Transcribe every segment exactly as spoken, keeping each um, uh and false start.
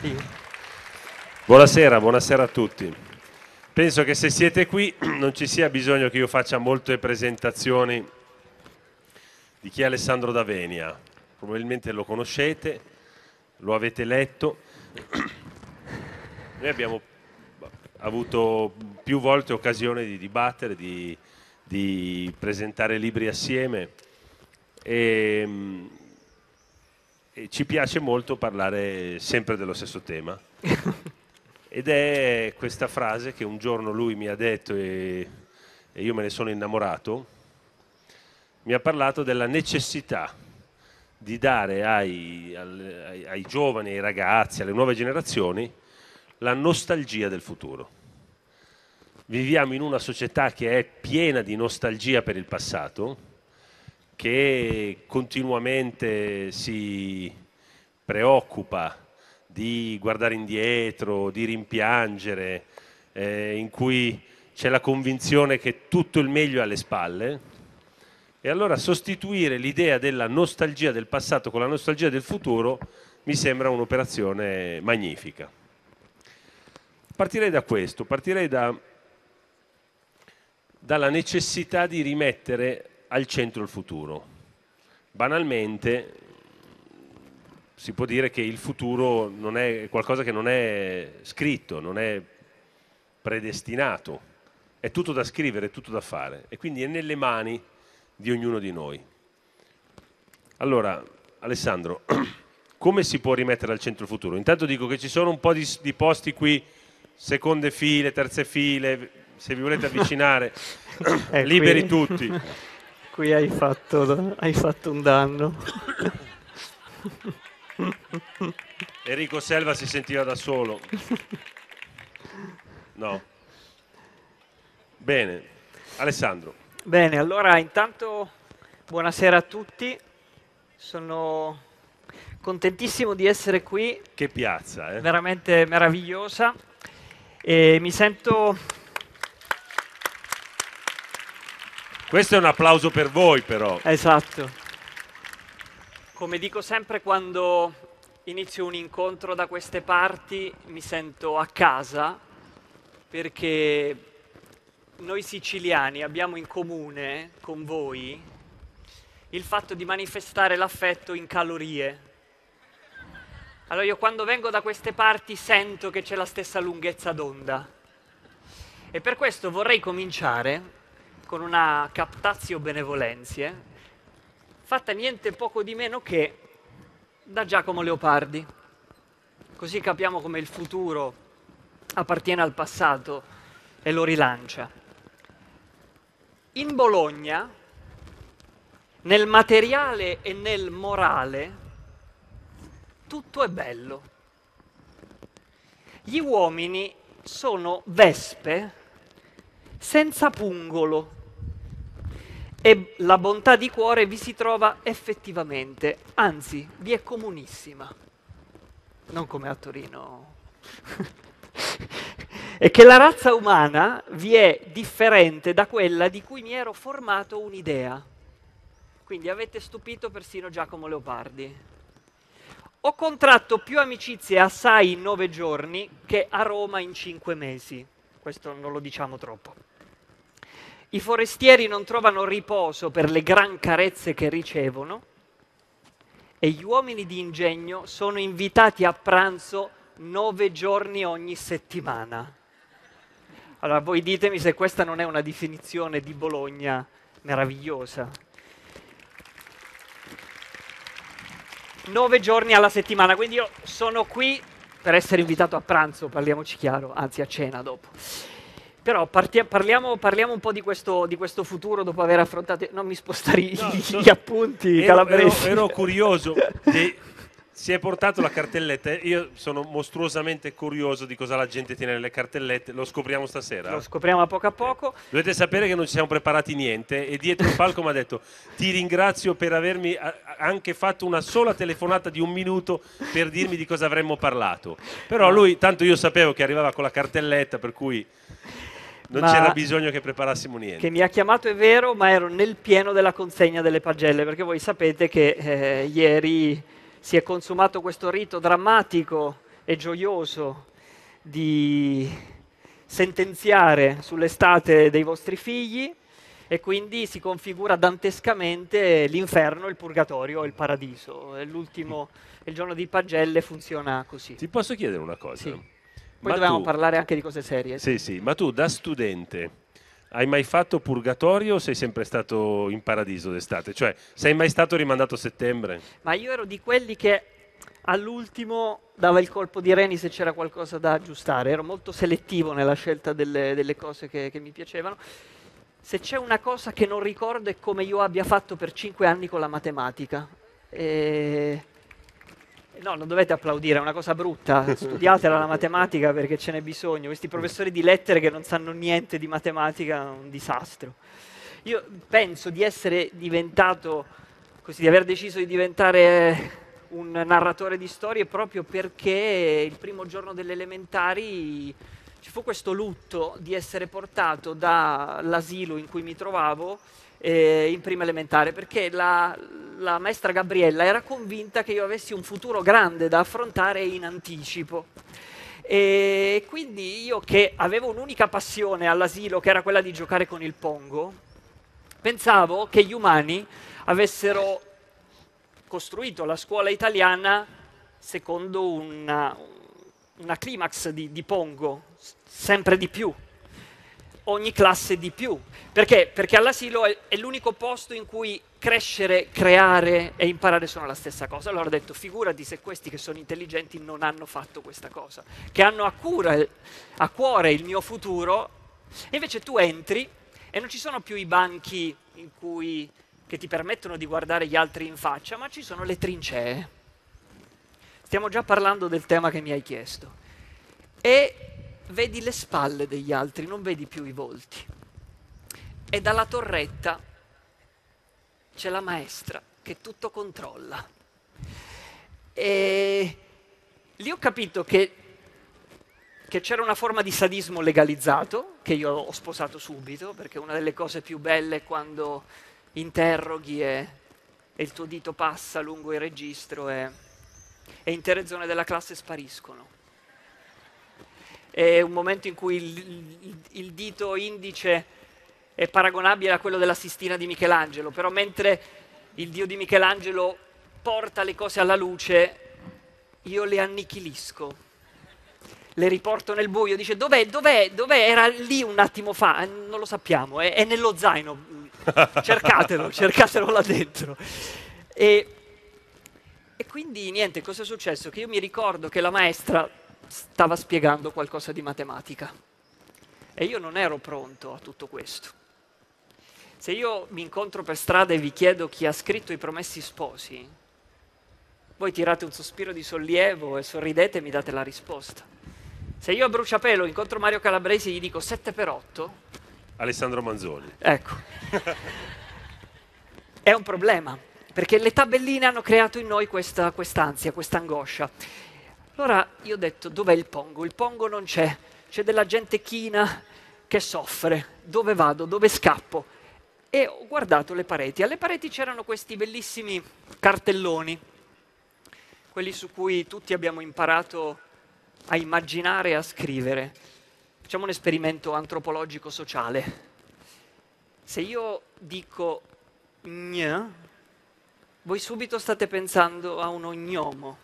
Sì. Buonasera, buonasera a tutti. Penso che se siete qui non ci sia bisogno che io faccia molte presentazioni di chi è Alessandro D'Avenia. Probabilmente lo conoscete, lo avete letto. Noi abbiamo avuto più volte occasione di dibattere, di, di presentare libri assieme e, e ci piace molto parlare sempre dello stesso tema. Ed è questa frase che un giorno lui mi ha detto e, e io me ne sono innamorato. Mi ha parlato della necessità di dare ai, ai, ai giovani, ai ragazzi, alle nuove generazioni la nostalgia del futuro. Viviamo in una società che è piena di nostalgia per il passato, che continuamente si preoccupa di guardare indietro, di rimpiangere, eh, in cui c'è la convinzione che tutto il meglio è alle spalle. E allora sostituire l'idea della nostalgia del passato con la nostalgia del futuro mi sembra un'operazione magnifica. Partirei da questo, partirei da, dalla necessità di rimettere al centro il futuro. Banalmente si può dire che il futuro non è qualcosa che non è scritto, non è predestinato, è tutto da scrivere, è tutto da fare e quindi è nelle mani di ognuno di noi. Allora, Alessandro, come si può rimettere al centro il futuro? Intanto dico che ci sono un po' di, di posti qui, seconde file, terze file, se vi volete avvicinare, eh, liberi qui, tutti. Qui hai fatto, hai fatto un danno. Enrico Selva si sentiva da solo. No. Bene, Alessandro. Bene, allora intanto buonasera a tutti. Sono contentissimo di essere qui. Che piazza, eh? Veramente meravigliosa. E mi sento... Questo è un applauso per voi, però. Esatto. Come dico sempre quando inizio un incontro da queste parti, mi sento a casa, perché noi siciliani abbiamo in comune con voi il fatto di manifestare l'affetto in calorie. Allora io quando vengo da queste parti sento che c'è la stessa lunghezza d'onda. E per questo vorrei cominciare con una captatio benevolentie, fatta niente poco di meno che da Giacomo Leopardi. Così capiamo come il futuro appartiene al passato e lo rilancia. In Bologna, nel materiale e nel morale, tutto è bello. Gli uomini sono vespe senza pungolo e la bontà di cuore vi si trova effettivamente, anzi, vi è comunissima. Non come a Torino. E che la razza umana vi è differente da quella di cui mi ero formato un'idea. Quindi avete stupito persino Giacomo Leopardi. Ho contratto più amicizie assai in nove giorni che a Roma in cinque mesi. Questo non lo diciamo troppo. I forestieri non trovano riposo per le gran carezze che ricevono e gli uomini di ingegno sono invitati a pranzo nove giorni ogni settimana. Allora voi ditemi se questa non è una definizione di Bologna meravigliosa. Nove giorni alla settimana, quindi io sono qui per essere invitato a pranzo, parliamoci chiaro, anzi a cena dopo. Però partia, parliamo, parliamo un po' di questo, di questo futuro dopo aver affrontato... Non mi spostare no, gli so, appunti ero, calabresi. Ero, ero curioso, di, si è portato la cartelletta, io sono mostruosamente curioso di cosa la gente tiene nelle cartellette, lo scopriamo stasera? Lo scopriamo a poco a poco. Dovete sapere che non ci siamo preparati niente e dietro il palco mi ha detto ti ringrazio per avermi anche fatto una sola telefonata di un minuto per dirmi di cosa avremmo parlato. Però lui, tanto io sapevo che arrivava con la cartelletta, per cui... Non ma c'era bisogno che preparassimo niente. Che mi ha chiamato è vero, ma ero nel pieno della consegna delle pagelle, perché voi sapete che eh, ieri si è consumato questo rito drammatico e gioioso di sentenziare sull'estate dei vostri figli, e quindi si configura dantescamente l'inferno, il purgatorio e il paradiso. E l'ultimo, il giorno di pagelle funziona così. Ti posso chiedere una cosa? Sì. Poi Ma dovevamo tu, parlare anche di cose serie. sì, sì, ma tu da studente hai mai fatto purgatorio o sei sempre stato in paradiso d'estate? Cioè, sei mai stato rimandato a settembre? Ma io ero di quelli che all'ultimo dava il colpo di reni se c'era qualcosa da aggiustare. Ero molto selettivo nella scelta delle, delle cose che, che mi piacevano. Se c'è una cosa che non ricordo è come io abbia fatto per cinque anni con la matematica. E... No, non dovete applaudire, è una cosa brutta. Studiatela la matematica perché ce n'è bisogno. Questi professori di lettere che non sanno niente di matematica è un disastro. Io penso di essere diventato, così, di aver deciso di diventare un narratore di storie proprio perché il primo giorno delle elementari ci fu questo lutto di essere portato dall'asilo in cui mi trovavo eh, in prima elementare, perché la, la maestra Gabriella era convinta che io avessi un futuro grande da affrontare in anticipo. E quindi io, che avevo un'unica passione all'asilo, che era quella di giocare con il Pongo, pensavo che gli umani avessero costruito la scuola italiana secondo una, una climax di, di Pongo, sempre di più, ogni classe di più. Perché? Perché all'asilo è, è l'unico posto in cui crescere, creare e imparare sono la stessa cosa. Allora ho detto, figurati se questi che sono intelligenti non hanno fatto questa cosa, che hanno a, cura, a cuore il mio futuro, e invece tu entri e non ci sono più i banchi in cui, che ti permettono di guardare gli altri in faccia, ma ci sono le trincee. Stiamo già parlando del tema che mi hai chiesto. E vedi le spalle degli altri, non vedi più i volti. E dalla torretta c'è la maestra che tutto controlla. E lì ho capito che, che c'era una forma di sadismo legalizzato, che io ho sposato subito, perché una delle cose più belle è quando interroghi e, e il tuo dito passa lungo il registro e, e intere zone della classe spariscono. È un momento in cui il, il, il dito indice è paragonabile a quello della Sistina di Michelangelo, però mentre il dio di Michelangelo porta le cose alla luce, io le annichilisco, le riporto nel buio. Dice, dov'è, dov'è, dov'è? Era lì un attimo fa, eh, non lo sappiamo, è, è nello zaino, cercatelo, cercatelo là dentro. E, e quindi niente, cosa è successo? Che io mi ricordo che la maestra stava spiegando qualcosa di matematica e io non ero pronto a tutto questo. Se io mi incontro per strada e vi chiedo chi ha scritto I Promessi Sposi, voi tirate un sospiro di sollievo e sorridete e mi date la risposta. Se io a bruciapelo incontro Mario Calabresi e gli dico sette per otto, Alessandro Manzoni. Ecco. È un problema, perché le tabelline hanno creato in noi questa quest'ansia, questa angoscia. Allora io ho detto, dov'è il Pongo? Il Pongo non c'è, c'è della gente china che soffre. Dove vado? Dove scappo? E ho guardato le pareti. Alle pareti c'erano questi bellissimi cartelloni, quelli su cui tutti abbiamo imparato a immaginare e a scrivere. Facciamo un esperimento antropologico sociale. Se io dico gn, voi subito state pensando a un ognomo.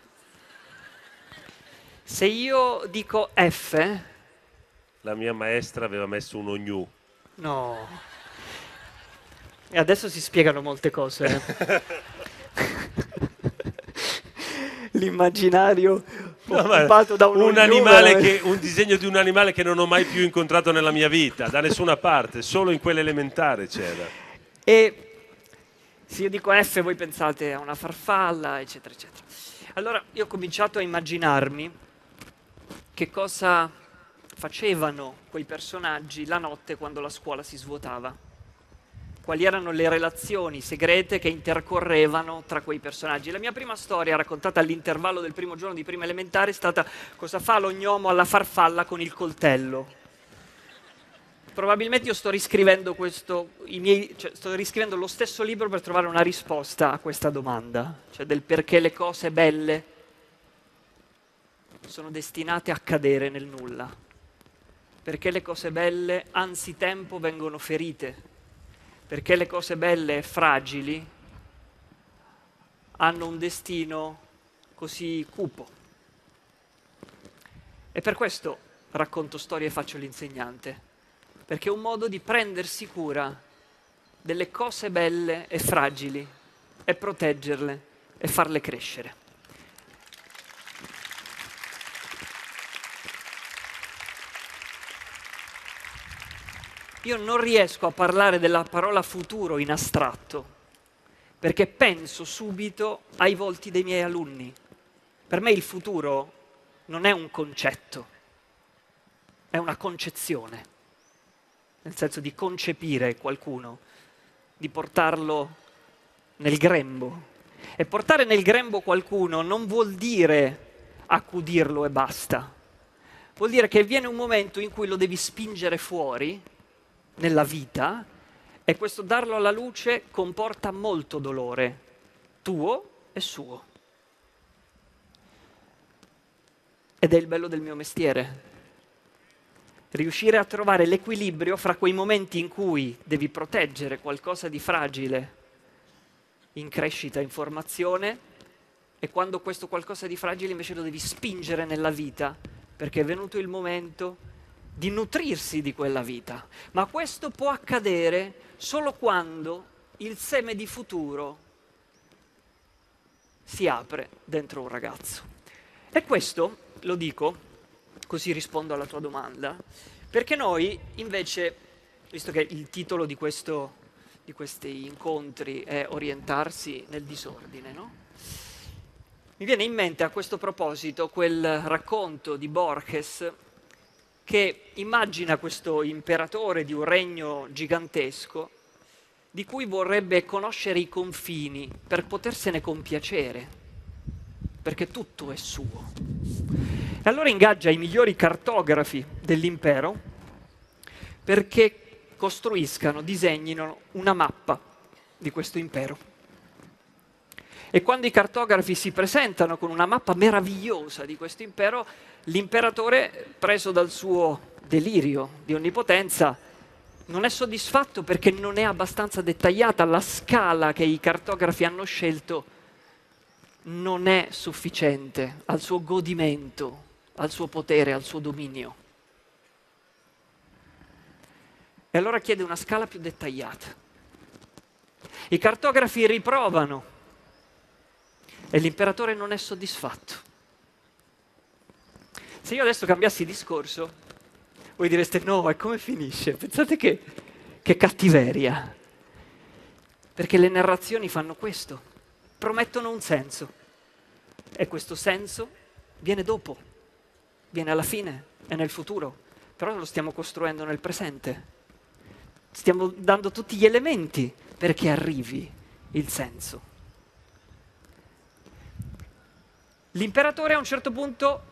Se io dico F... La mia maestra aveva messo un ognu. No. E adesso si spiegano molte cose. Eh? L'immaginario occupato no, da un, un ognuno, animale eh. che, un disegno di un animale che non ho mai più incontrato nella mia vita, da nessuna parte, solo in quell'elementare c'era. E se io dico F voi pensate a una farfalla, eccetera, eccetera. Allora io ho cominciato a immaginarmi che cosa facevano quei personaggi la notte quando la scuola si svuotava. Quali erano le relazioni segrete che intercorrevano tra quei personaggi. La mia prima storia, raccontata all'intervallo del primo giorno di prima elementare, è stata cosa fa l'ognomo alla farfalla con il coltello. Probabilmente io sto riscrivendo questo, i miei, cioè sto riscrivendo lo stesso libro per trovare una risposta a questa domanda, cioè del perché le cose belle sono destinate a cadere nel nulla, perché le cose belle anzitempo vengono ferite, perché le cose belle e fragili hanno un destino così cupo. E per questo racconto storie e faccio l'insegnante, perché è un modo di prendersi cura delle cose belle e fragili e proteggerle e farle crescere. Io non riesco a parlare della parola futuro in astratto, perché penso subito ai volti dei miei alunni. Per me il futuro non è un concetto, è una concezione, nel senso di concepire qualcuno, di portarlo nel grembo. E portare nel grembo qualcuno non vuol dire accudirlo e basta. Vuol dire che viene un momento in cui lo devi spingere fuori nella vita, e questo darlo alla luce comporta molto dolore, tuo e suo. Ed è il bello del mio mestiere. Riuscire a trovare l'equilibrio fra quei momenti in cui devi proteggere qualcosa di fragile in crescita, in formazione, e quando questo qualcosa di fragile invece lo devi spingere nella vita, perché è venuto il momento di nutrirsi di quella vita. Ma questo può accadere solo quando il seme di futuro si apre dentro un ragazzo. E questo lo dico, così rispondo alla tua domanda, perché noi invece, visto che il titolo di, questo, di questi incontri è orientarsi nel disordine, no? Mi viene in mente a questo proposito quel racconto di Borges che immagina questo imperatore di un regno gigantesco di cui vorrebbe conoscere i confini per potersene compiacere, perché tutto è suo. E allora ingaggia i migliori cartografi dell'impero perché costruiscano, disegnino una mappa di questo impero. E quando i cartografi si presentano con una mappa meravigliosa di questo impero, l'imperatore, preso dal suo delirio di onnipotenza, non è soddisfatto perché non è abbastanza dettagliata. La scala che i cartografi hanno scelto non è sufficiente al suo godimento, al suo potere, al suo dominio. E allora chiede una scala più dettagliata. I cartografi riprovano e l'imperatore non è soddisfatto. Se io adesso cambiassi discorso, voi direste no, e come finisce? Pensate che, che cattiveria. Perché le narrazioni fanno questo, promettono un senso. E questo senso viene dopo, viene alla fine, è nel futuro. Però lo stiamo costruendo nel presente. Stiamo dando tutti gli elementi perché arrivi il senso. L'imperatore a un certo punto,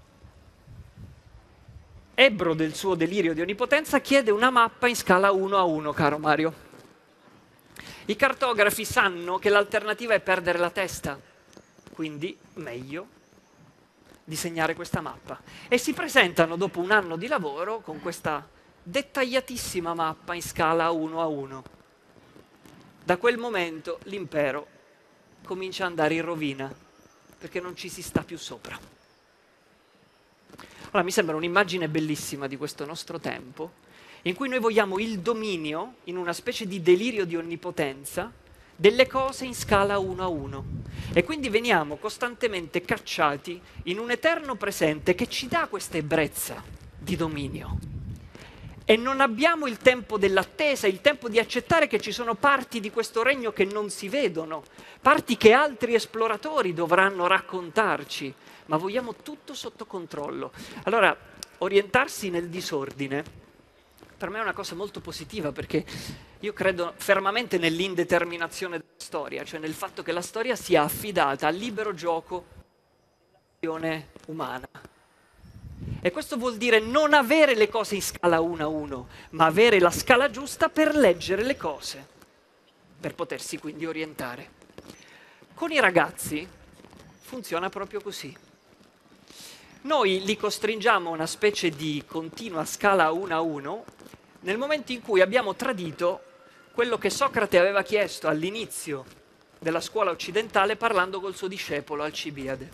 ebbro del suo delirio di onnipotenza, chiede una mappa in scala uno a uno, caro Mario. I cartografi sanno che l'alternativa è perdere la testa, quindi meglio disegnare questa mappa. E si presentano dopo un anno di lavoro con questa dettagliatissima mappa in scala uno a uno. Da quel momento l'impero comincia ad andare in rovina, perché non ci si sta più sopra. Allora mi sembra un'immagine bellissima di questo nostro tempo, in cui noi vogliamo il dominio, in una specie di delirio di onnipotenza, delle cose in scala uno a uno. E quindi veniamo costantemente cacciati in un eterno presente che ci dà questa ebbrezza di dominio. E non abbiamo il tempo dell'attesa, il tempo di accettare che ci sono parti di questo regno che non si vedono, parti che altri esploratori dovranno raccontarci, ma vogliamo tutto sotto controllo. Allora, orientarsi nel disordine per me è una cosa molto positiva, perché io credo fermamente nell'indeterminazione della storia, cioè nel fatto che la storia sia affidata al libero gioco dell'azione umana. E questo vuol dire non avere le cose in scala uno a uno, ma avere la scala giusta per leggere le cose, per potersi quindi orientare. Con i ragazzi funziona proprio così. Noi li costringiamo a una specie di continua scala uno a uno nel momento in cui abbiamo tradito quello che Socrate aveva chiesto all'inizio della scuola occidentale parlando col suo discepolo Alcibiade.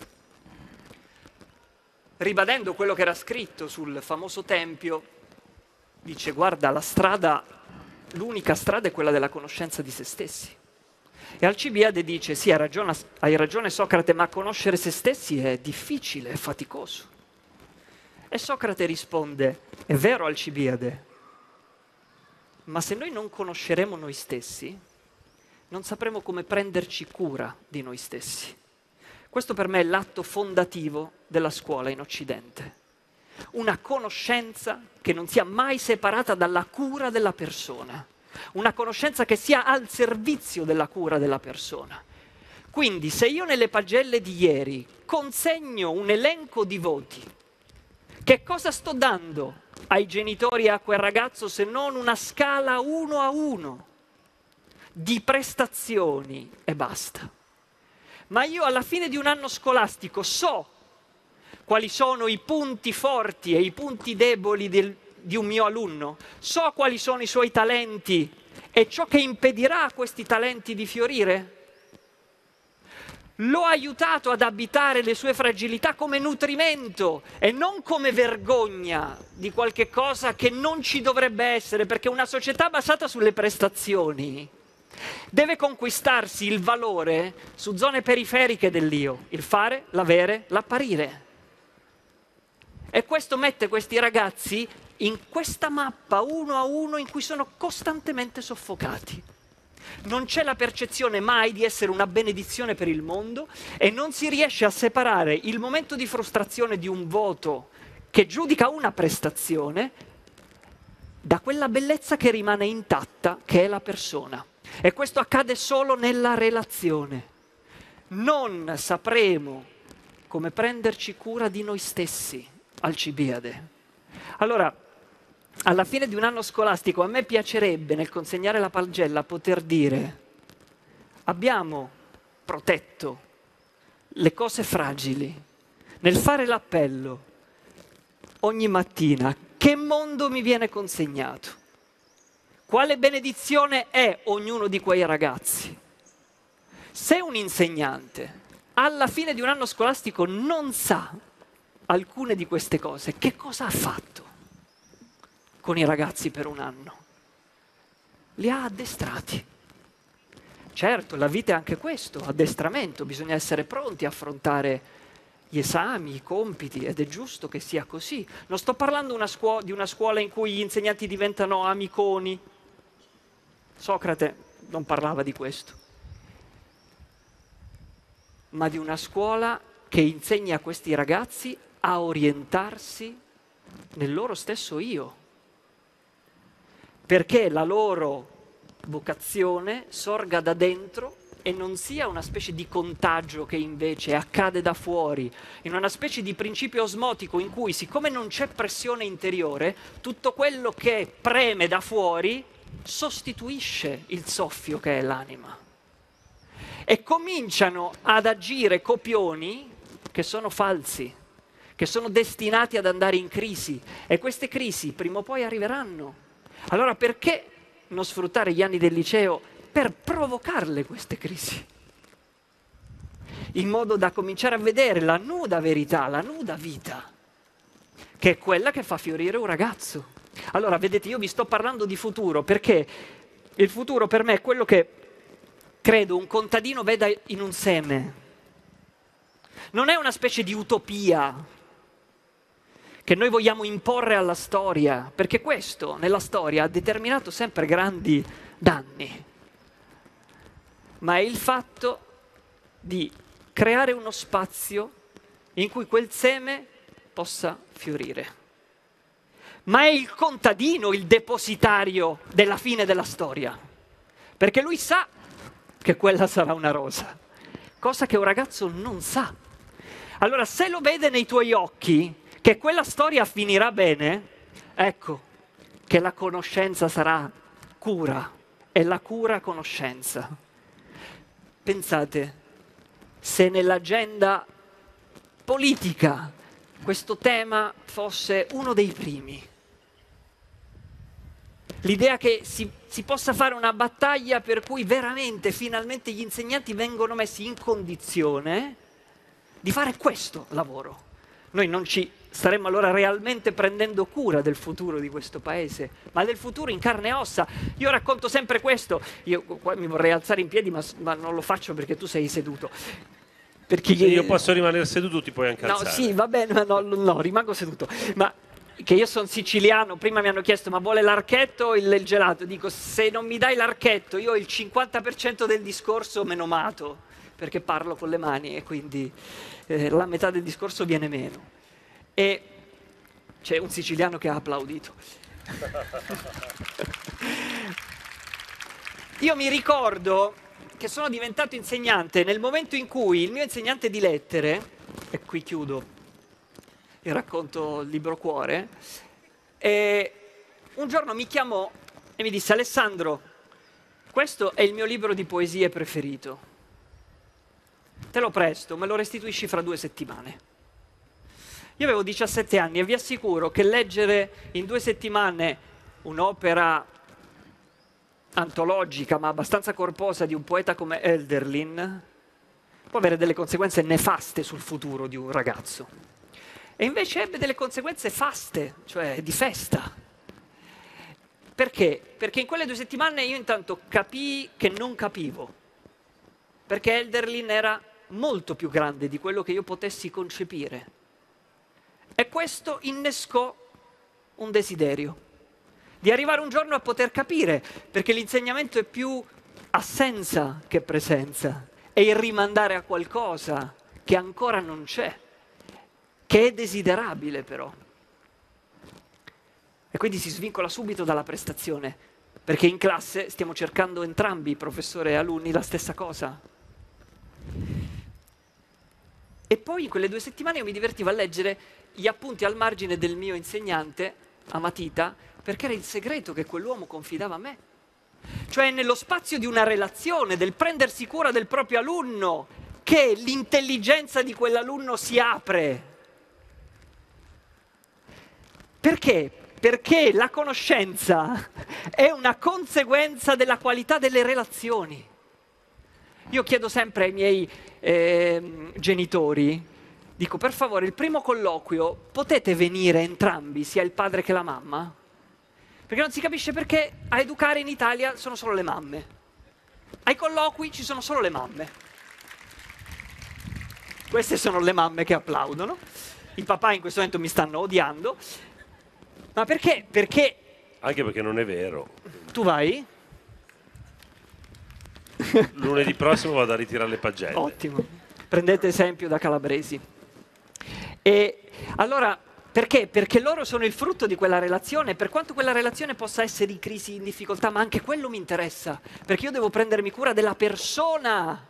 Ribadendo quello che era scritto sul famoso tempio, dice: guarda, la strada, l'unica strada è quella della conoscenza di se stessi. E Alcibiade dice: sì, hai ragione, hai ragione Socrate, ma conoscere se stessi è difficile, è faticoso. E Socrate risponde: è vero Alcibiade, ma se noi non conosceremo noi stessi, non sapremo come prenderci cura di noi stessi. Questo per me è l'atto fondativo della scuola in Occidente. Una conoscenza che non sia mai separata dalla cura della persona. Una conoscenza che sia al servizio della cura della persona. Quindi se io nelle pagelle di ieri consegno un elenco di voti, che cosa sto dando ai genitori e a quel ragazzo se non una scala uno a uno di prestazioni e basta? Ma io alla fine di un anno scolastico so quali sono i punti forti e i punti deboli del, di un mio alunno, so quali sono i suoi talenti e ciò che impedirà a questi talenti di fiorire. L'ho aiutato ad abitare le sue fragilità come nutrimento e non come vergogna di qualche cosa che non ci dovrebbe essere, perché una società basata sulle prestazioni deve conquistarsi il valore su zone periferiche dell'io, il fare, l'avere, l'apparire. E questo mette questi ragazzi in questa mappa uno a uno in cui sono costantemente soffocati. Non c'è la percezione mai di essere una benedizione per il mondo e non si riesce a separare il momento di frustrazione di un voto che giudica una prestazione da quella bellezza che rimane intatta, che è la persona. E questo accade solo nella relazione. Non sapremo come prenderci cura di noi stessi, Alcibiade. Allora, alla fine di un anno scolastico, a me piacerebbe, nel consegnare la pagella, poter dire: abbiamo protetto le cose fragili, nel fare l'appello ogni mattina, che mondo mi viene consegnato? Quale benedizione è ognuno di quei ragazzi? Se un insegnante alla fine di un anno scolastico non sa alcune di queste cose, che cosa ha fatto con i ragazzi per un anno? Li ha addestrati. Certo, la vita è anche questo, addestramento, bisogna essere pronti a affrontare gli esami, i compiti, ed è giusto che sia così. Non sto parlando una scuo- di una scuola in cui gli insegnanti diventano amiconi. Socrate non parlava di questo. Ma di una scuola che insegna a questi ragazzi a orientarsi nel loro stesso io, perché la loro vocazione sorga da dentro e non sia una specie di contagio che invece accade da fuori, in una specie di principio osmotico in cui, siccome non c'è pressione interiore, tutto quello che preme da fuori sostituisce il soffio che è l'anima. E cominciano ad agire copioni che sono falsi, che sono destinati ad andare in crisi, e queste crisi prima o poi arriveranno. Allora perché non sfruttare gli anni del liceo per provocarle queste crisi? In modo da cominciare a vedere la nuda verità, la nuda vita, che è quella che fa fiorire un ragazzo. Allora, vedete, io vi sto parlando di futuro perché il futuro per me è quello che credo un contadino veda in un seme. Non è una specie di utopia che noi vogliamo imporre alla storia, perché questo nella storia ha determinato sempre grandi danni. Ma è il fatto di creare uno spazio in cui quel seme possa fiorire. Ma è il contadino il depositario della fine della storia, perché lui sa che quella sarà una rosa, cosa che un ragazzo non sa. Allora, se lo vede nei tuoi occhi che quella storia finirà bene, ecco che la conoscenza sarà cura, e la cura conoscenza. Pensate, se nell'agenda politica questo tema fosse uno dei primi. L'idea che si, si possa fare una battaglia per cui veramente, finalmente gli insegnanti vengono messi in condizione di fare questo lavoro. Noi non ci staremmo allora realmente prendendo cura del futuro di questo paese, ma del futuro in carne e ossa. Io racconto sempre questo, io qua mi vorrei alzare in piedi, ma, ma non lo faccio perché tu sei seduto. Perché Se io posso rimanere seduto, ti puoi anche no, alzare. sì, va bene, ma no, no, rimango seduto. Ma che io sono siciliano, prima mi hanno chiesto ma vuole l'archetto o il, il gelato? Dico, se non mi dai l'archetto, io ho il cinquanta per cento del discorso menomato, perché parlo con le mani e quindi eh, la metà del discorso viene meno. E c'è un siciliano che ha applaudito. Io mi ricordo che sono diventato insegnante nel momento in cui il mio insegnante di lettere, e qui chiudo il racconto il libro cuore, e un giorno mi chiamò e mi disse: Alessandro, questo è il mio libro di poesie preferito, te lo presto, me lo restituisci fra due settimane. Io avevo diciassette anni e vi assicuro che leggere in due settimane un'opera antologica ma abbastanza corposa di un poeta come Hölderlin può avere delle conseguenze nefaste sul futuro di un ragazzo. E invece ebbe delle conseguenze faste, cioè di festa. Perché? Perché in quelle due settimane io intanto capii che non capivo, perché Hölderlin era molto più grande di quello che io potessi concepire. E questo innescò un desiderio di arrivare un giorno a poter capire, perché l'insegnamento è più assenza che presenza, è il rimandare a qualcosa che ancora non c'è, che è desiderabile però. E quindi si svincola subito dalla prestazione, perché in classe stiamo cercando entrambi, professore e alunni, la stessa cosa. E poi in quelle due settimane io mi divertivo a leggere gli appunti al margine del mio insegnante a matita, perché era il segreto che quell'uomo confidava a me. Cioè nello spazio di una relazione, del prendersi cura del proprio alunno, che l'intelligenza di quell'alunno si apre. Perché? Perché la conoscenza è una conseguenza della qualità delle relazioni. Io chiedo sempre ai miei eh, genitori, dico, per favore, il primo colloquio potete venire entrambi, sia il padre che la mamma? Perché non si capisce perché a educare in Italia sono solo le mamme. Ai colloqui ci sono solo le mamme. Queste sono le mamme che applaudono. I papà in questo momento mi stanno odiando. Ma perché? Perché... Anche perché non è vero. Tu vai? Lunedì prossimo vado a ritirare le pagelle. Ottimo. Prendete esempio da Calabresi. E allora, perché? Perché loro sono il frutto di quella relazione, per quanto quella relazione possa essere in crisi, in difficoltà, ma anche quello mi interessa, perché io devo prendermi cura della persona.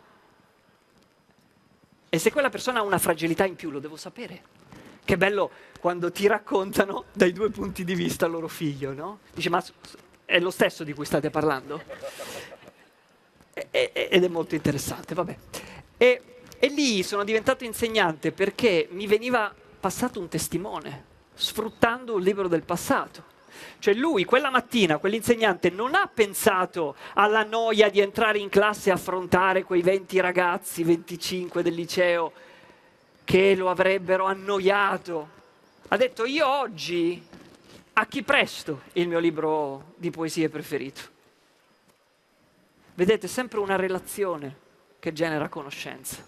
E se quella persona ha una fragilità in più, lo devo sapere. Che bello quando ti raccontano dai due punti di vista il loro figlio, no? Dice, ma è lo stesso di cui state parlando? E, e, ed è molto interessante, vabbè. E, e lì sono diventato insegnante perché mi veniva passato un testimone, sfruttando un libro del passato. Cioè lui, quella mattina, quell'insegnante, non ha pensato alla noia di entrare in classe e affrontare quei venti ragazzi, venticinque del liceo, che lo avrebbero annoiato. Ha detto, io oggi a chi presto il mio libro di poesie preferito? Vedete, sempre una relazione che genera conoscenza.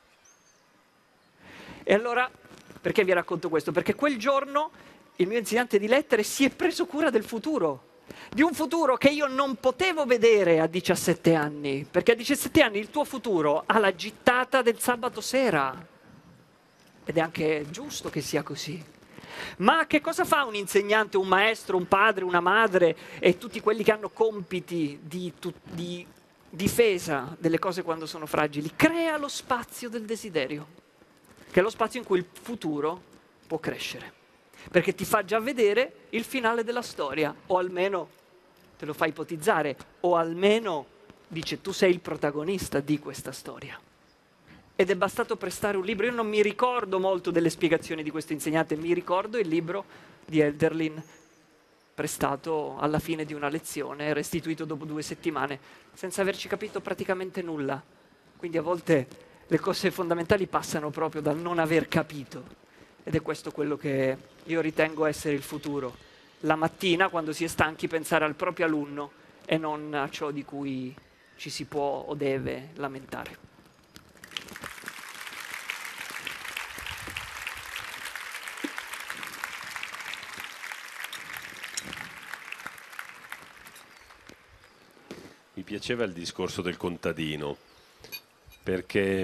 E allora, perché vi racconto questo? Perché quel giorno il mio insegnante di lettere si è preso cura del futuro, di un futuro che io non potevo vedere a diciassette anni, perché a diciassette anni il tuo futuro ha la gittata del sabato sera, ed è anche giusto che sia così. Ma che cosa fa un insegnante, un maestro, un padre, una madre e tutti quelli che hanno compiti di, di difesa delle cose quando sono fragili? Crea lo spazio del desiderio, che è lo spazio in cui il futuro può crescere, perché ti fa già vedere il finale della storia, o almeno te lo fa ipotizzare, o almeno dice tu sei il protagonista di questa storia. ed è bastato prestare un libro. Io non mi ricordo molto delle spiegazioni di questo insegnante, mi ricordo il libro di Elderlin prestato alla fine di una lezione, restituito dopo due settimane, senza averci capito praticamente nulla. Quindi a volte le cose fondamentali passano proprio dal non aver capito, ed è questo quello che io ritengo essere il futuro. La mattina, quando si è stanchi, pensare al proprio alunno e non a ciò di cui ci si può o deve lamentare. Mi piaceva il discorso del contadino, perché,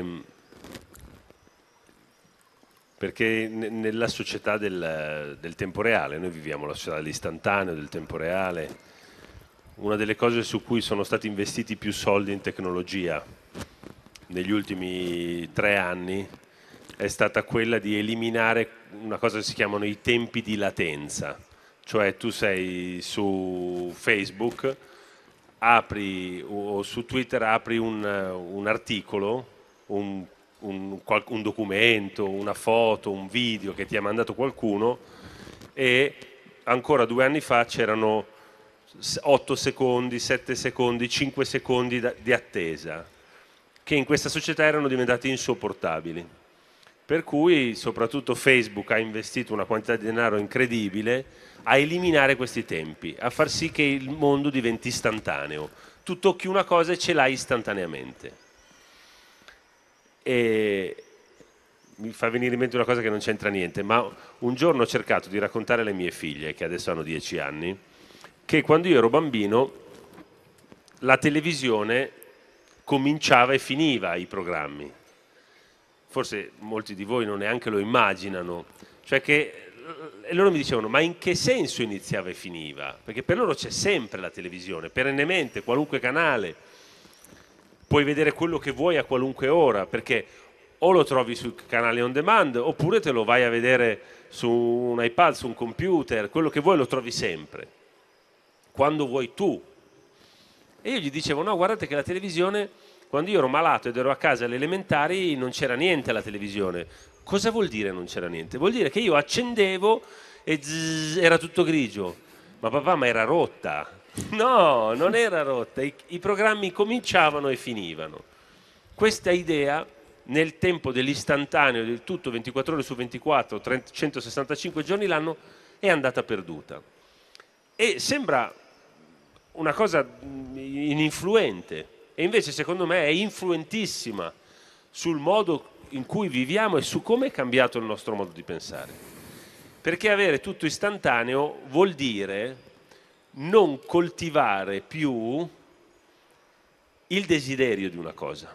perché nella società del, del tempo reale, noi viviamo la società dell'istantaneo, del tempo reale, una delle cose su cui sono stati investiti più soldi in tecnologia negli ultimi tre anni è stata quella di eliminare una cosa che si chiamano i tempi di latenza, cioè tu sei su Facebook, apri o su Twitter apri un, un articolo, un, un, un documento, una foto, un video che ti ha mandato qualcuno e ancora due anni fa c'erano otto secondi, sette secondi, cinque secondi di attesa che in questa società erano diventati insopportabili. Per cui soprattutto Facebook ha investito una quantità di denaro incredibile a eliminare questi tempi, a far sì che il mondo diventi istantaneo. Tu tocchi una cosa e ce l'hai istantaneamente. E mi fa venire in mente una cosa che non c'entra niente, ma un giorno ho cercato di raccontare alle mie figlie, che adesso hanno dieci anni, che quando io ero bambino la televisione cominciava e finiva i programmi. Forse molti di voi non neanche lo immaginano, cioè che e loro mi dicevano ma in che senso iniziava e finiva? Perché per loro c'è sempre la televisione, perennemente, qualunque canale, puoi vedere quello che vuoi a qualunque ora, perché o lo trovi sul canale on demand oppure te lo vai a vedere su un iPad, su un computer, quello che vuoi lo trovi sempre, quando vuoi tu. E io gli dicevo no, guardate che la televisione, quando io ero malato ed ero a casa alle elementari non c'era niente alla televisione. Cosa vuol dire non c'era niente? Vuol dire che io accendevo e zzz, era tutto grigio. Ma papà, ma era rotta. No, non era rotta. I, i programmi cominciavano e finivano. Questa idea, nel tempo dell'istantaneo, del tutto ventiquattro ore su ventiquattro, trecentosessantacinque giorni l'anno, è andata perduta. E sembra una cosa ininfluente. E invece, secondo me, è influentissima sul modo in cui viviamo e su come è cambiato il nostro modo di pensare. Perché avere tutto istantaneo vuol dire non coltivare più il desiderio di una cosa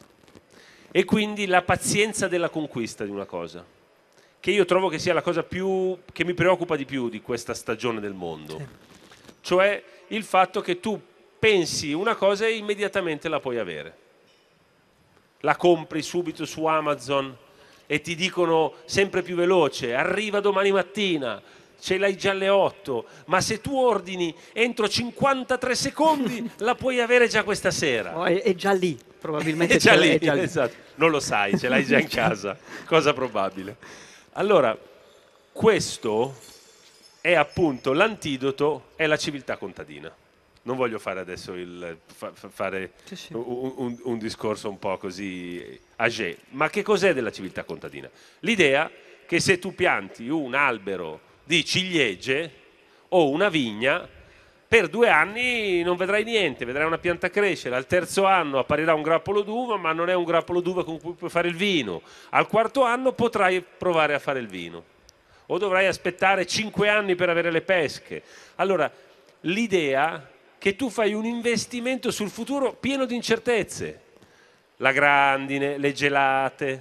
e quindi la pazienza della conquista di una cosa, che io trovo che sia la cosa più che mi preoccupa di più di questa stagione del mondo. Sì. Cioè il fatto che tu pensi una cosa e immediatamente la puoi avere. La compri subito su Amazon e ti dicono sempre più veloce, arriva domani mattina, ce l'hai già alle otto, ma se tu ordini entro cinquantatré secondi la puoi avere già questa sera. Oh, è, è già lì, probabilmente. È già lì, è già lì. Esatto. Non lo sai, ce l'hai già in casa, cosa probabile. Allora, questo è appunto l'antidoto, è la civiltà contadina. Non voglio fare adesso il, fa, fare sì, sì. Un, un, un discorso un po' così âgé, ma che cos'è della civiltà contadina? L'idea che se tu pianti un albero di ciliegie o una vigna, per due anni non vedrai niente, vedrai una pianta crescere, al terzo anno apparirà un grappolo d'uva, ma non è un grappolo d'uva con cui puoi fare il vino, al quarto anno potrai provare a fare il vino, o dovrai aspettare cinque anni per avere le pesche. Allora, l'idea che tu fai un investimento sul futuro pieno di incertezze, la grandine, le gelate,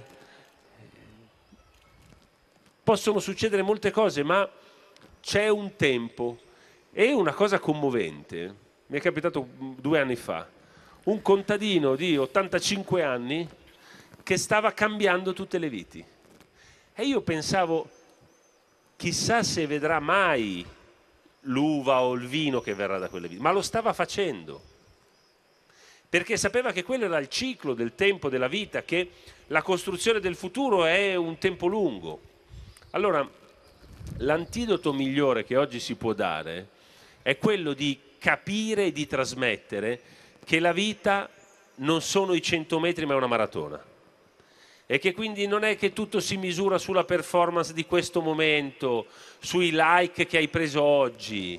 possono succedere molte cose, ma c'è un tempo. E una cosa commovente, mi è capitato due anni fa, un contadino di ottantacinque anni che stava cambiando tutte le viti. E io pensavo, chissà se vedrà mai l'uva o il vino che verrà da quelle viti, ma lo stava facendo. perché sapeva che quello era il ciclo del tempo, della vita, che la costruzione del futuro è un tempo lungo. Allora, l'antidoto migliore che oggi si può dare è quello di capire e di trasmettere che la vita non sono i cento metri ma è una maratona, e che quindi non è che tutto si misura sulla performance di questo momento, sui like che hai preso oggi,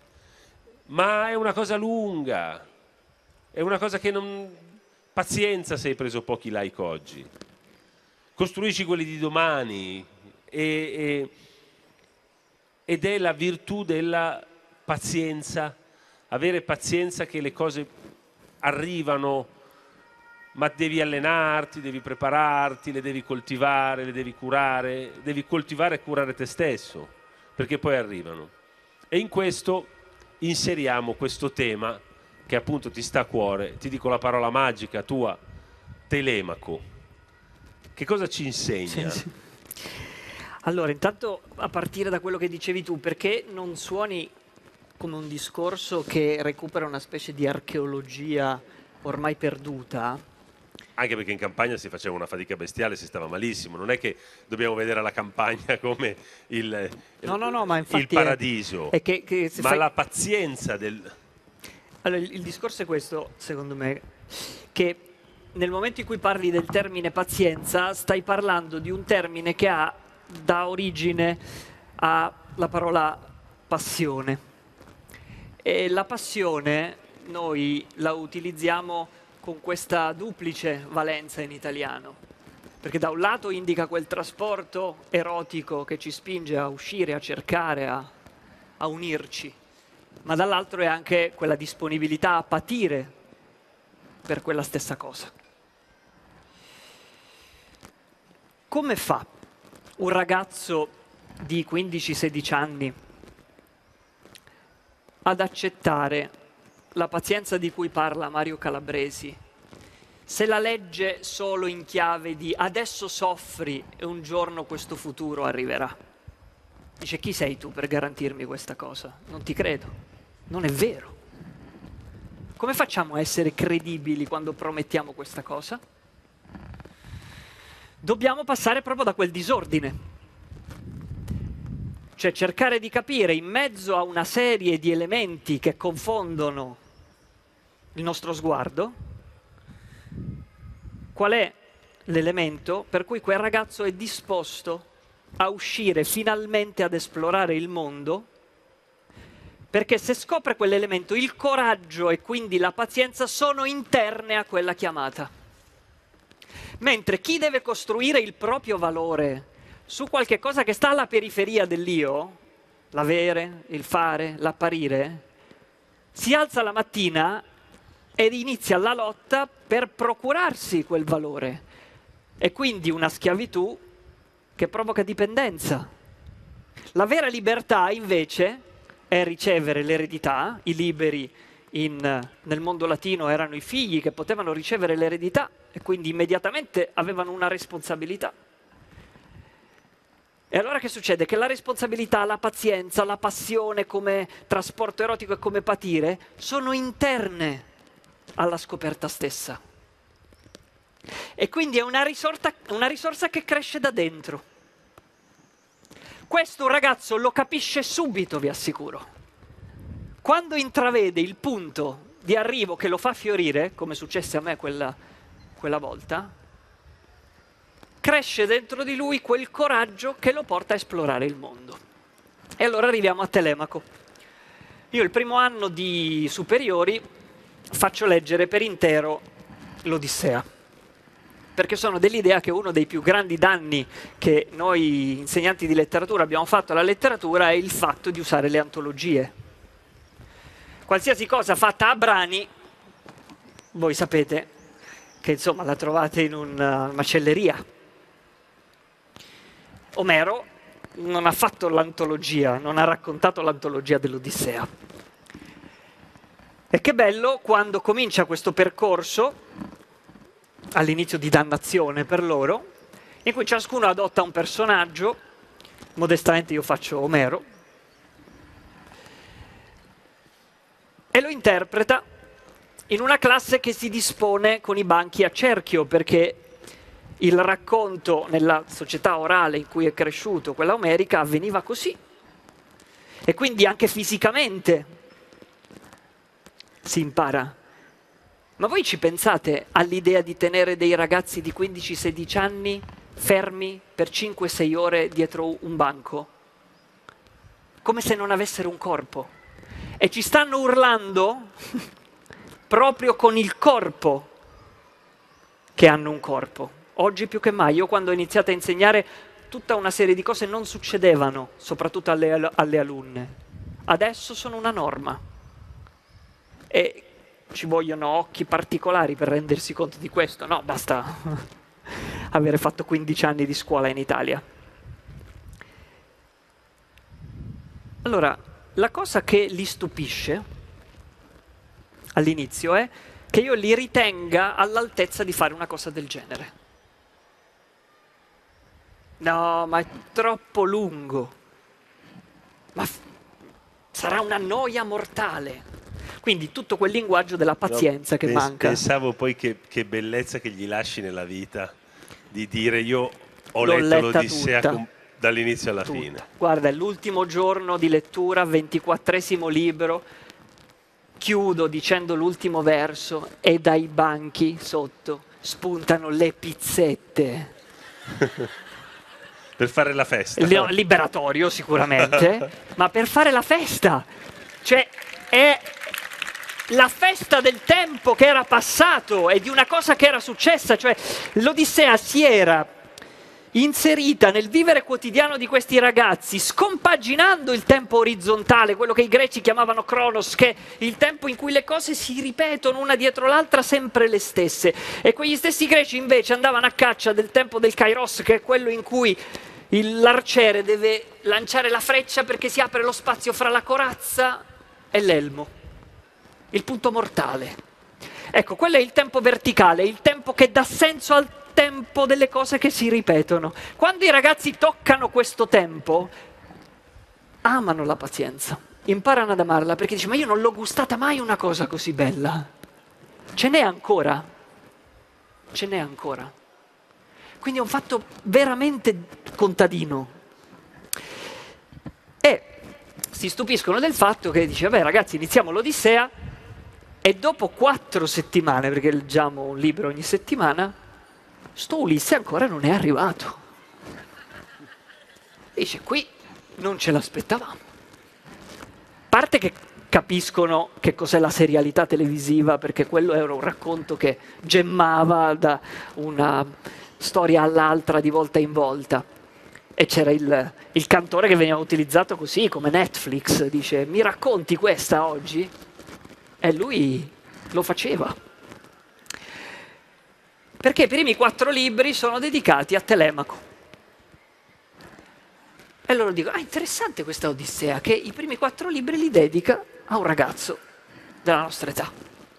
ma è una cosa lunga, è una cosa che non... Pazienza se hai preso pochi like oggi, costruisci quelli di domani, e, e, ed è la virtù della pazienza, avere pazienza che le cose arrivano, ma devi allenarti, devi prepararti, le devi coltivare, le devi curare, devi coltivare e curare te stesso, perché poi arrivano. E in questo inseriamo questo tema che appunto ti sta a cuore. Ti dico la parola magica tua, Telemaco. Che cosa ci insegna? Sì, sì. Allora, intanto a partire da quello che dicevi tu, perché non suoni come un discorso che recupera una specie di archeologia ormai perduta? Anche perché in campagna si faceva una fatica bestiale, si stava malissimo. Non è che dobbiamo vedere la campagna come il, no, no, no, ma il paradiso, è, è che, che se ma fai... la pazienza del... Allora, il, il discorso è questo, secondo me, che nel momento in cui parli del termine pazienza, stai parlando di un termine che ha da origine alla parola passione. E la passione noi la utilizziamo con questa duplice valenza in italiano, perché da un lato indica quel trasporto erotico che ci spinge a uscire, a cercare, a, a unirci, ma dall'altro è anche quella disponibilità a patire per quella stessa cosa. Come fa un ragazzo di quindici sedici anni ad accettare la pazienza di cui parla Mario Calabresi, se la legge solo in chiave di adesso soffri e un giorno questo futuro arriverà? Dice, chi sei tu per garantirmi questa cosa? Non ti credo, non è vero. Come facciamo a essere credibili quando promettiamo questa cosa? Dobbiamo passare proprio da quel disordine. Cioè cercare di capire in mezzo a una serie di elementi che confondono il nostro sguardo qual è l'elemento per cui quel ragazzo è disposto a uscire finalmente ad esplorare il mondo, perché se scopre quell'elemento il coraggio e quindi la pazienza sono interne a quella chiamata. Mentre chi deve costruire il proprio valore su qualche cosa che sta alla periferia dell'io, l'avere, il fare, l'apparire, si alza la mattina ed inizia la lotta per procurarsi quel valore. E quindi una schiavitù che provoca dipendenza. La vera libertà, invece, è ricevere l'eredità. I liberi in, nel mondo latino erano i figli che potevano ricevere l'eredità e quindi immediatamente avevano una responsabilità. E allora che succede? Che la responsabilità, la pazienza, la passione come trasporto erotico e come patire sono interne alla scoperta stessa. E quindi è una risorsa, una risorsa che cresce da dentro. Questo un ragazzo lo capisce subito, vi assicuro. Quando intravede il punto di arrivo che lo fa fiorire, come successe a me quella, quella volta, cresce dentro di lui quel coraggio che lo porta a esplorare il mondo. E allora arriviamo a Telemaco. Io il primo anno di superiori faccio leggere per intero l'Odissea, perché sono dell'idea che uno dei più grandi danni che noi insegnanti di letteratura abbiamo fatto alla letteratura è il fatto di usare le antologie. Qualsiasi cosa fatta a brani, voi sapete che insomma la trovate in una macelleria. Omero non ha fatto l'antologia, non ha raccontato l'antologia dell'Odissea. E che bello quando comincia questo percorso, all'inizio di dannazione per loro, in cui ciascuno adotta un personaggio, modestamente io faccio Omero, e lo interpreta in una classe che si dispone con i banchi a cerchio, perché il racconto nella società orale in cui è cresciuto, quella omerica, avveniva così. E quindi anche fisicamente si impara. Ma voi ci pensate all'idea di tenere dei ragazzi di quindici sedici anni fermi per cinque sei ore dietro un banco? Come se non avessero un corpo. E ci stanno urlando proprio con il corpo che hanno un corpo. Oggi più che mai, io quando ho iniziato a insegnare, tutta una serie di cose non succedevano, soprattutto alle, alle alunne. Adesso sono una norma. E ci vogliono occhi particolari per rendersi conto di questo. No, basta avere fatto quindici anni di scuola in Italia. Allora, la cosa che li stupisce all'inizio è che io li ritenga all'altezza di fare una cosa del genere. No, ma è troppo lungo. Ma sarà una noia mortale. Quindi tutto quel linguaggio della pazienza no, che pens- manca. Pensavo poi che, che bellezza che gli lasci nella vita di dire io ho L'ho letto letta l'Odissea tutta. com- dall'inizio alla Tutta. fine. Guarda, è l'ultimo giorno di lettura, ventiquattresimo libro, chiudo dicendo l'ultimo verso e dai banchi sotto spuntano le pizzette. Per fare la festa. Li- Liberatorio sicuramente, ma per fare la festa. Cioè, è la festa del tempo che era passato e di una cosa che era successa. Cioè, l'Odissea si era inserita nel vivere quotidiano di questi ragazzi, scompaginando il tempo orizzontale, quello che i greci chiamavano Cronos, che è il tempo in cui le cose si ripetono una dietro l'altra, sempre le stesse. E quegli stessi greci invece andavano a caccia del tempo del Kairos, che è quello in cui il- l'arciere deve lanciare la freccia perché si apre lo spazio fra la corazza e l'elmo, il punto mortale. Ecco, quello è il tempo verticale, il tempo che dà senso al tempo delle cose che si ripetono. Quando i ragazzi toccano questo tempo, amano la pazienza, imparano ad amarla, perché dice, ma io non l'ho gustata mai una cosa così bella. Ce n'è ancora. Ce n'è ancora. Quindi è un fatto veramente contadino. E si stupiscono del fatto che dice, vabbè ragazzi, iniziamo l'Odissea e dopo quattro settimane, perché leggiamo un libro ogni settimana, sto Ulisse ancora non è arrivato. Dice, qui non ce l'aspettavamo. Parte che capiscono che cos'è la serialità televisiva, perché quello era un racconto che gemmava da una storia all'altra di volta in volta. E c'era il, il cantore che veniva utilizzato così, come Netflix, dice, mi racconti questa oggi? E lui lo faceva. Perché i primi quattro libri sono dedicati a Telemaco. E loro dicono, ah, interessante questa Odissea, che i primi quattro libri li dedica a un ragazzo della nostra età.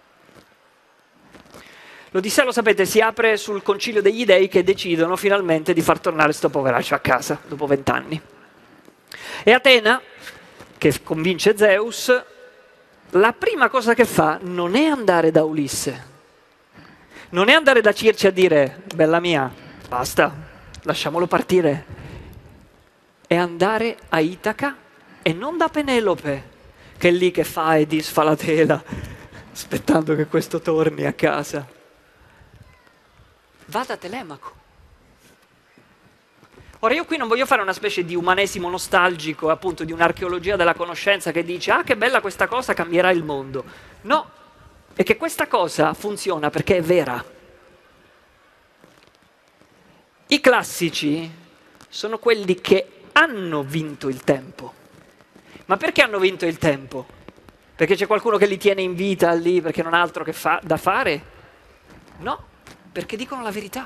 L'Odissea, lo sapete, si apre sul concilio degli dei che decidono finalmente di far tornare sto poveraccio a casa, dopo vent'anni. E Atena, che convince Zeus, la prima cosa che fa non è andare da Ulisse, non è andare da Circe a dire, bella mia, basta, lasciamolo partire. È andare a Itaca e non da Penelope, che è lì che fa e disfa la tela, aspettando che questo torni a casa. Va da Telemaco. Ora io qui non voglio fare una specie di umanesimo nostalgico, appunto di un'archeologia della conoscenza che dice, ah che bella questa cosa, cambierà il mondo. No. È che questa cosa funziona perché è vera. I classici sono quelli che hanno vinto il tempo. Ma perché hanno vinto il tempo? Perché c'è qualcuno che li tiene in vita lì perché non ha altro che fa- da fare? No, perché dicono la verità.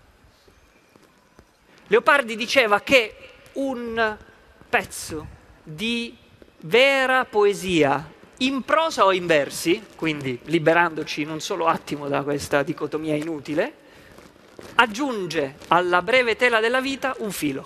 Leopardi diceva che un pezzo di vera poesia in prosa o in versi, quindi liberandoci in un solo attimo da questa dicotomia inutile, aggiunge alla breve tela della vita un filo.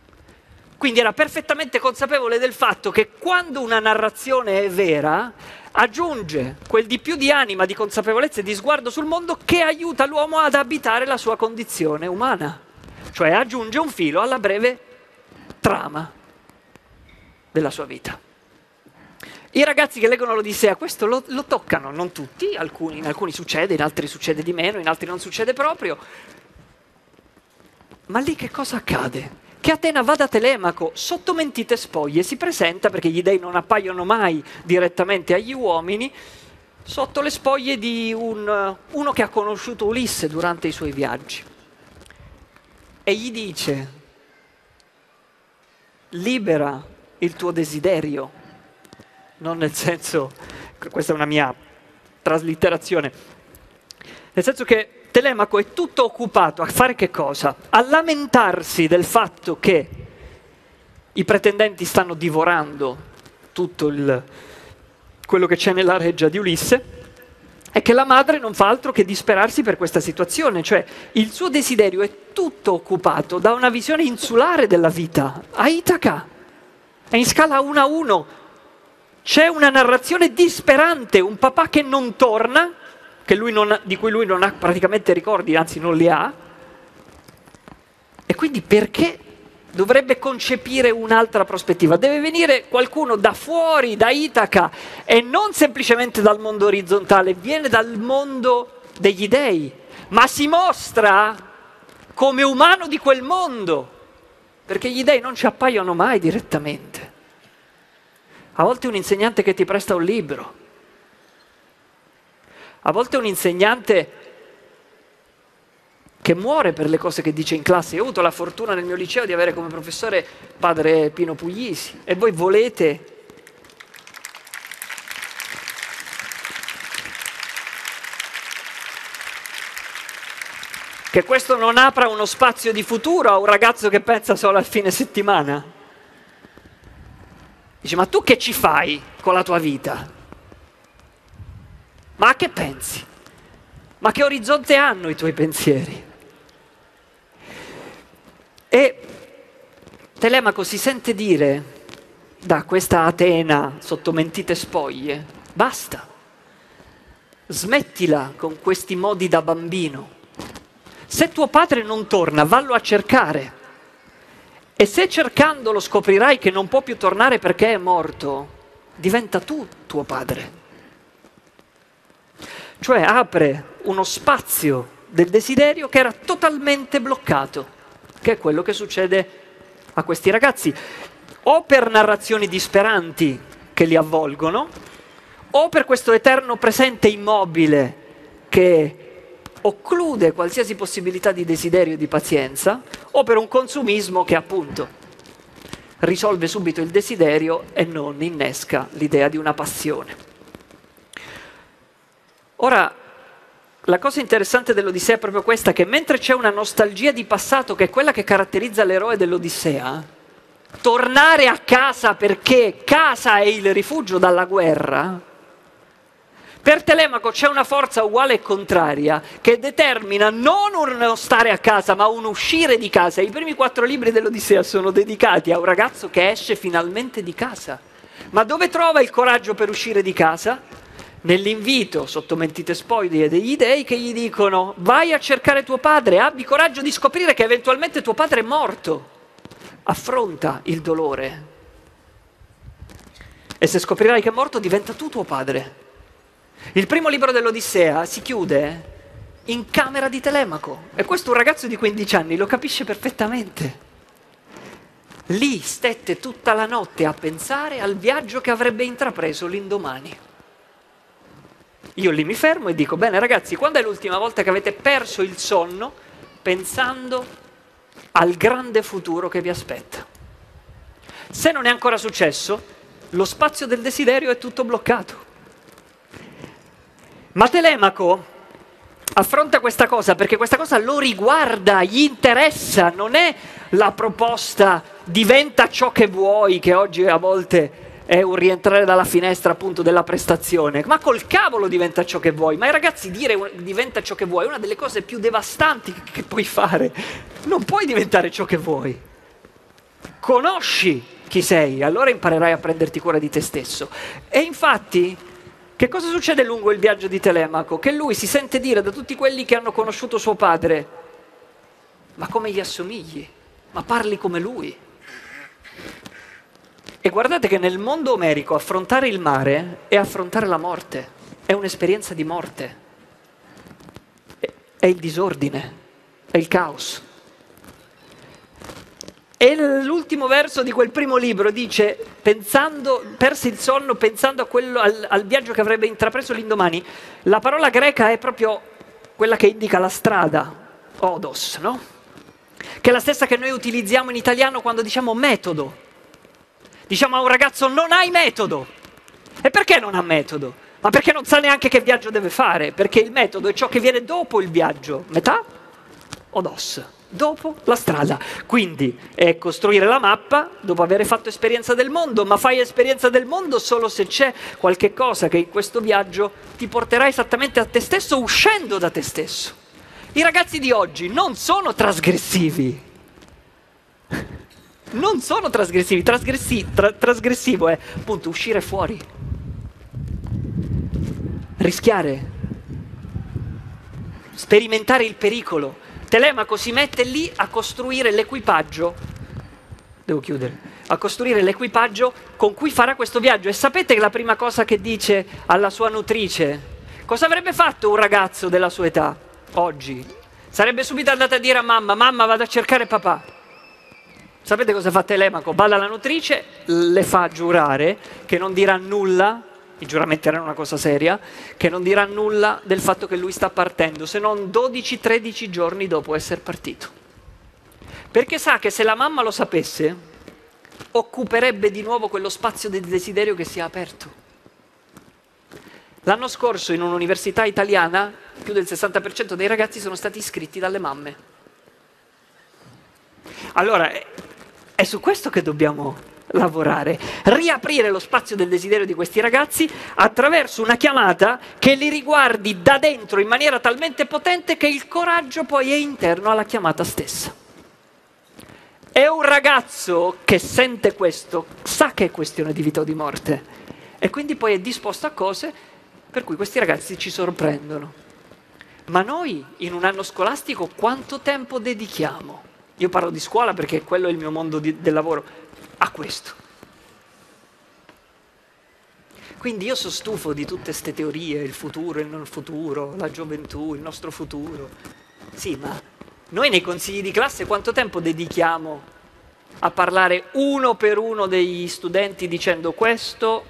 Quindi era perfettamente consapevole del fatto che quando una narrazione è vera, aggiunge quel di più di anima, di consapevolezza e di sguardo sul mondo che aiuta l'uomo ad abitare la sua condizione umana. Cioè aggiunge un filo alla breve trama della sua vita. I ragazzi che leggono l'Odissea questo lo, lo toccano, non tutti, alcuni, in alcuni succede, in altri succede di meno, in altri non succede proprio. Ma lì che cosa accade? Che Atena va da Telemaco, sotto mentite spoglie, si presenta, perché gli dei non appaiono mai direttamente agli uomini, sotto le spoglie di un, uno che ha conosciuto Ulisse durante i suoi viaggi. E gli dice: libera il tuo desiderio, non nel senso, questa è una mia traslitterazione, nel senso che Telemaco è tutto occupato a fare che cosa? A lamentarsi del fatto che i pretendenti stanno divorando tutto il, quello che c'è nella reggia di Ulisse, e che la madre non fa altro che disperarsi per questa situazione, cioè il suo desiderio è tutto occupato da una visione insulare della vita, a Itaca, è in scala uno a uno, c'è una narrazione disperante, un papà che non torna, che lui non, di cui lui non ha praticamente ricordi, anzi non li ha, e quindi perché dovrebbe concepire un'altra prospettiva? Deve venire qualcuno da fuori, da Itaca, e non semplicemente dal mondo orizzontale, viene dal mondo degli dei, ma si mostra come umano di quel mondo, perché gli dei non ci appaiono mai direttamente. A volte un insegnante che ti presta un libro, a volte un insegnante che muore per le cose che dice in classe. Io ho avuto la fortuna nel mio liceo di avere come professore padre Pino Puglisi, e voi volete che questo non apra uno spazio di futuro a un ragazzo che pensa solo al fine settimana? Dice: ma tu che ci fai con la tua vita? Ma a che pensi? Ma che orizzonte hanno i tuoi pensieri? E Telemaco si sente dire da questa Atena sotto mentite spoglie: basta, smettila con questi modi da bambino. Se tuo padre non torna, vallo a cercare. E se cercandolo scoprirai che non può più tornare perché è morto, diventa tu tuo padre. Cioè apre uno spazio del desiderio che era totalmente bloccato, che è quello che succede a questi ragazzi, o per narrazioni disperanti che li avvolgono, o per questo eterno presente immobile che occlude qualsiasi possibilità di desiderio e di pazienza, o per un consumismo che appunto risolve subito il desiderio e non innesca l'idea di una passione. Ora, la cosa interessante dell'Odissea è proprio questa, che mentre c'è una nostalgia di passato che è quella che caratterizza l'eroe dell'Odissea, tornare a casa perché casa è il rifugio dalla guerra, per Telemaco c'è una forza uguale e contraria che determina non uno stare a casa ma un uscire di casa. I primi quattro libri dell'Odissea sono dedicati a un ragazzo che esce finalmente di casa. Ma dove trova il coraggio per uscire di casa? Nell'invito sotto mentite spoglie degli dei che gli dicono: vai a cercare tuo padre, abbi coraggio di scoprire che eventualmente tuo padre è morto, affronta il dolore, e se scoprirai che è morto diventa tu tuo padre. Il primo libro dell'Odissea si chiude in camera di Telemaco, e questo un ragazzo di quindici anni lo capisce perfettamente. Lì stette tutta la notte a pensare al viaggio che avrebbe intrapreso l'indomani. Io lì mi fermo e dico: bene ragazzi, quando è l'ultima volta che avete perso il sonno pensando al grande futuro che vi aspetta? Se non è ancora successo, lo spazio del desiderio è tutto bloccato. Ma Telemaco affronta questa cosa perché questa cosa lo riguarda, gli interessa, non è la proposta diventa ciò che vuoi, che oggi a volte è un rientrare dalla finestra appunto della prestazione. Ma col cavolo diventa ciò che vuoi. Ma ai ragazzi dire diventa ciò che vuoi è una delle cose più devastanti che puoi fare. Non puoi diventare ciò che vuoi. Conosci chi sei, allora imparerai a prenderti cura di te stesso. E infatti Che cosa succede lungo il viaggio di Telemaco? Che lui si sente dire da tutti quelli che hanno conosciuto suo padre: ma come gli assomigli? Ma parli come lui? E guardate che nel mondo omerico affrontare il mare è affrontare la morte, è un'esperienza di morte, è il disordine, è il caos. E l'ultimo verso di quel primo libro dice, pensando, perse il sonno pensando a quello, al, al viaggio che avrebbe intrapreso l'indomani. La parola greca è proprio quella che indica la strada, odos, no? Che è la stessa che noi utilizziamo in italiano quando diciamo metodo. Diciamo a un ragazzo: non hai metodo. E perché non ha metodo? Ma perché non sa neanche che viaggio deve fare, perché il metodo è ciò che viene dopo il viaggio, metà odos, dopo la strada. Quindi è costruire la mappa dopo aver fatto esperienza del mondo, ma fai esperienza del mondo solo se c'è qualche cosa che in questo viaggio ti porterà esattamente a te stesso, uscendo da te stesso. I ragazzi di oggi non sono trasgressivi. Non sono trasgressivi, Trasgressi- tra- trasgressivo è appunto uscire fuori, rischiare, sperimentare il pericolo. Telemaco si mette lì a costruire l'equipaggio, devo chiudere, a costruire l'equipaggio con cui farà questo viaggio. E sapete che la prima cosa che dice alla sua nutrice? Cosa avrebbe fatto un ragazzo della sua età oggi? Sarebbe subito andato a dire a mamma: mamma, vado a cercare papà. Sapete cosa fa Telemaco? Va dalla nutrice, le fa giurare che non dirà nulla, i giuramenti erano una cosa seria, che non dirà nulla del fatto che lui sta partendo, se non dodici tredici giorni dopo essere partito. Perché sa che se la mamma lo sapesse, occuperebbe di nuovo quello spazio del desiderio che si è aperto. L'anno scorso in un'università italiana più del sessanta per cento dei ragazzi sono stati iscritti dalle mamme. Allora, è su questo che dobbiamo lavorare, riaprire lo spazio del desiderio di questi ragazzi attraverso una chiamata che li riguardi da dentro in maniera talmente potente che il coraggio poi è interno alla chiamata stessa. È un ragazzo che sente questo, sa che è questione di vita o di morte e quindi poi è disposto a cose per cui questi ragazzi ci sorprendono. Ma noi in un anno scolastico quanto tempo dedichiamo? Io parlo di scuola perché quello è il mio mondo di, del lavoro, a questo. Quindi io sono stufo di tutte queste teorie, il futuro, il non futuro, la gioventù, il nostro futuro. Sì, ma noi nei consigli di classe quanto tempo dedichiamo a parlare uno per uno degli studenti dicendo: questo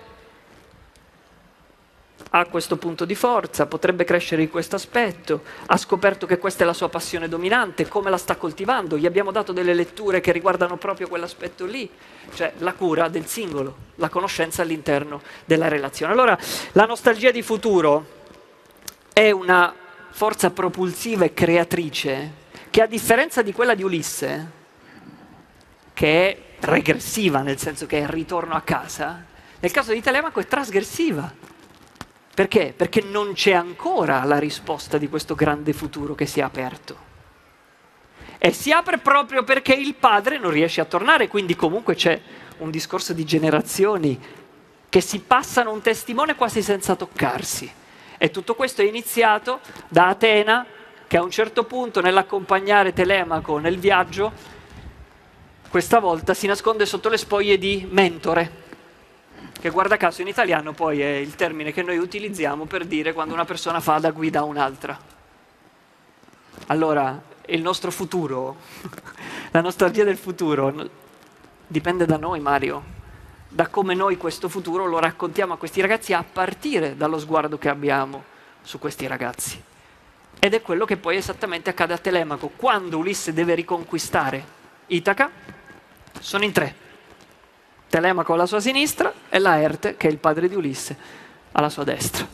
ha questo punto di forza, potrebbe crescere in questo aspetto, ha scoperto che questa è la sua passione dominante, come la sta coltivando, gli abbiamo dato delle letture che riguardano proprio quell'aspetto lì, cioè la cura del singolo, la conoscenza all'interno della relazione. Allora, la nostalgia di futuro è una forza propulsiva e creatrice che, a differenza di quella di Ulisse, che è regressiva, nel senso che è il ritorno a casa, nel caso di Telemaco è trasgressiva. Perché? Perché non c'è ancora la risposta di questo grande futuro che si è aperto. E si apre proprio perché il padre non riesce a tornare, quindi comunque c'è un discorso di generazioni che si passano un testimone quasi senza toccarsi. E tutto questo è iniziato da Atena, che a un certo punto nell'accompagnare Telemaco nel viaggio, questa volta si nasconde sotto le spoglie di Mentore, che guarda caso in italiano poi è il termine che noi utilizziamo per dire quando una persona fa da guida a un'altra. Allora, il nostro futuro, la nostalgia del futuro, dipende da noi, Mario, da come noi questo futuro lo raccontiamo a questi ragazzi a partire dallo sguardo che abbiamo su questi ragazzi. Ed è quello che poi esattamente accade a Telemaco. Quando Ulisse deve riconquistare Itaca, sono in tre. Telemaco alla sua sinistra e Laerte, che è il padre di Ulisse, alla sua destra,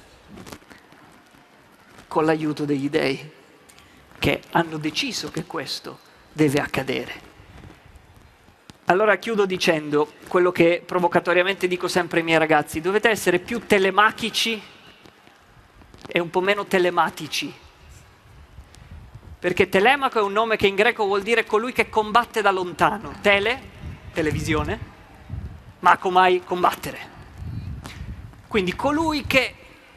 con l'aiuto degli dei, che hanno deciso che questo deve accadere. Allora chiudo dicendo quello che provocatoriamente dico sempre ai miei ragazzi: dovete essere più telemachici e un po' meno telematici. Perché Telemaco è un nome che in greco vuol dire colui che combatte da lontano. Tele, televisione, macomai, combattere. Quindi colui che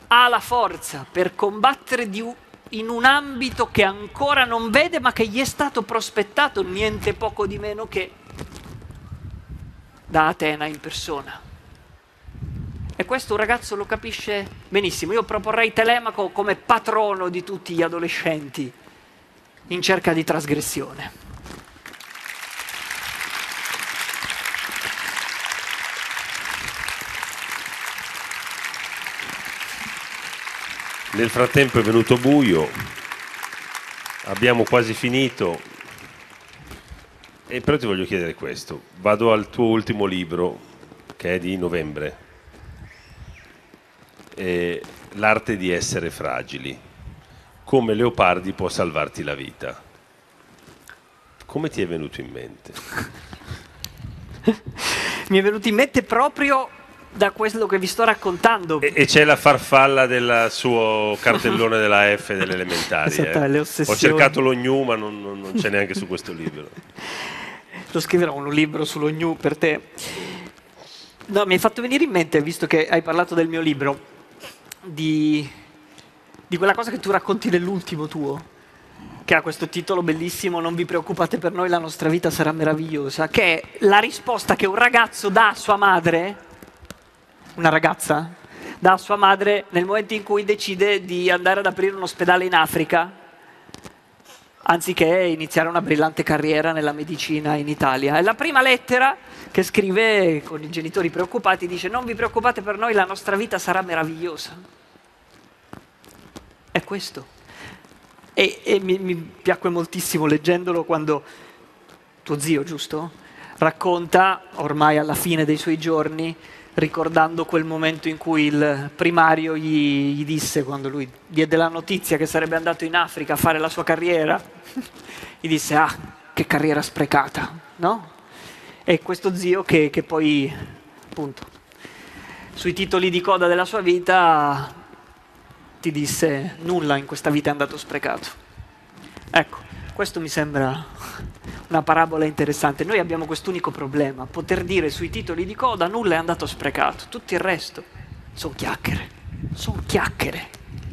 ha la forza per combattere di, in un ambito che ancora non vede ma che gli è stato prospettato niente poco di meno che da Atena in persona. E questo un ragazzo lo capisce benissimo. Io proporrei Telemaco come patrono di tutti gli adolescenti in cerca di trasgressione. Nel frattempo è venuto buio, abbiamo quasi finito, e però ti voglio chiedere questo. Vado al tuo ultimo libro, che è di novembre, eh, L'arte di essere fragili. Come Leopardi può salvarti la vita. Come ti è venuto in mente? Mi è venuto in mente proprio da quello che vi sto raccontando. E, e c'è la farfalla del suo cartellone della F delle elementari. Esatto, eh. le Ho ossessioni. cercato lo gnu, ma non, non, non c'è neanche su questo libro. Lo scriverò un libro sullo gnu per te. No, mi hai fatto venire in mente, visto che hai parlato del mio libro, di, di quella cosa che tu racconti nell'ultimo tuo, che ha questo titolo bellissimo, Non vi preoccupate per noi, la nostra vita sarà meravigliosa, che è la risposta che un ragazzo dà a sua madre, una ragazza, dà a sua madre nel momento in cui decide di andare ad aprire un ospedale in Africa, anziché iniziare una brillante carriera nella medicina in Italia. È la prima lettera che scrive con i genitori preoccupati, dice: non vi preoccupate per noi, la nostra vita sarà meravigliosa. È questo. E, e mi, mi piacque moltissimo leggendolo quando tuo zio, giusto? Racconta, ormai alla fine dei suoi giorni, ricordando quel momento in cui il primario gli, gli disse, quando lui diede la notizia che sarebbe andato in Africa a fare la sua carriera, gli disse: ah, che carriera sprecata, no? E questo zio che, che poi, appunto, sui titoli di coda della sua vita ti disse: nulla in questa vita è andato sprecato. Ecco, questo mi sembra una parabola interessante. Noi abbiamo quest'unico problema: poter dire sui titoli di coda nulla è andato sprecato, tutto il resto sono chiacchiere, sono chiacchiere.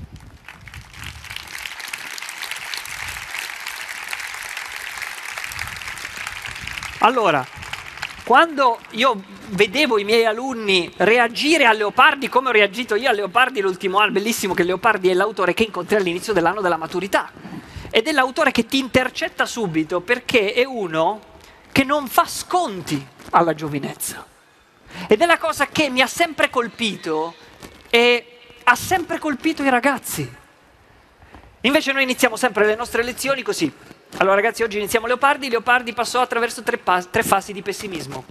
Allora, quando io vedevo i miei alunni reagire a Leopardi come ho reagito io a Leopardi l'ultimo anno, bellissimo che Leopardi è l'autore che incontri all'inizio dell'anno della maturità. Ed è l'autore che ti intercetta subito perché è uno che non fa sconti alla giovinezza. Ed è la cosa che mi ha sempre colpito e ha sempre colpito i ragazzi. Invece noi iniziamo sempre le nostre lezioni così. Allora ragazzi, oggi iniziamo Leopardi. Leopardi passò attraverso tre, pas- tre fasi di pessimismo.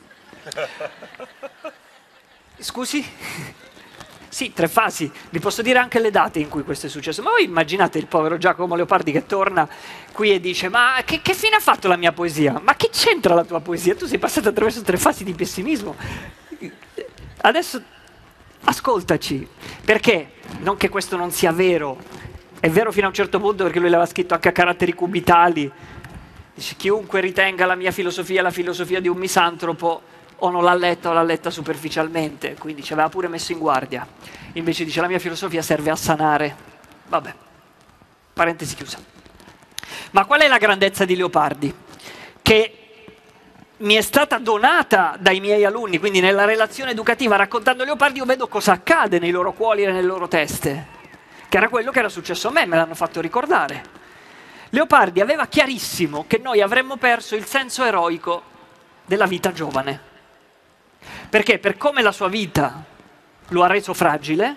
Scusi? Sì, tre fasi. Vi posso dire anche le date in cui questo è successo. Ma voi immaginate il povero Giacomo Leopardi che torna qui e dice: ma che, che fine ha fatto la mia poesia? Ma che c'entra la tua poesia? Tu sei passato attraverso tre fasi di pessimismo. Adesso ascoltaci. Perché? Non che questo non sia vero. È vero fino a un certo punto, perché lui l'aveva scritto anche a caratteri cubitali. Dice: chiunque ritenga la mia filosofia la filosofia di un misantropo o non l'ha letta o l'ha letta superficialmente, quindi ci aveva pure messo in guardia. Invece dice: la mia filosofia serve a sanare. Vabbè, parentesi chiusa. Ma qual è la grandezza di Leopardi? Che mi è stata donata dai miei alunni, quindi nella relazione educativa raccontando Leopardi io vedo cosa accade nei loro cuori e nelle loro teste, che era quello che era successo a me, me l'hanno fatto ricordare. Leopardi aveva chiarissimo che noi avremmo perso il senso eroico della vita giovane. Perché? Per come la sua vita lo ha reso fragile,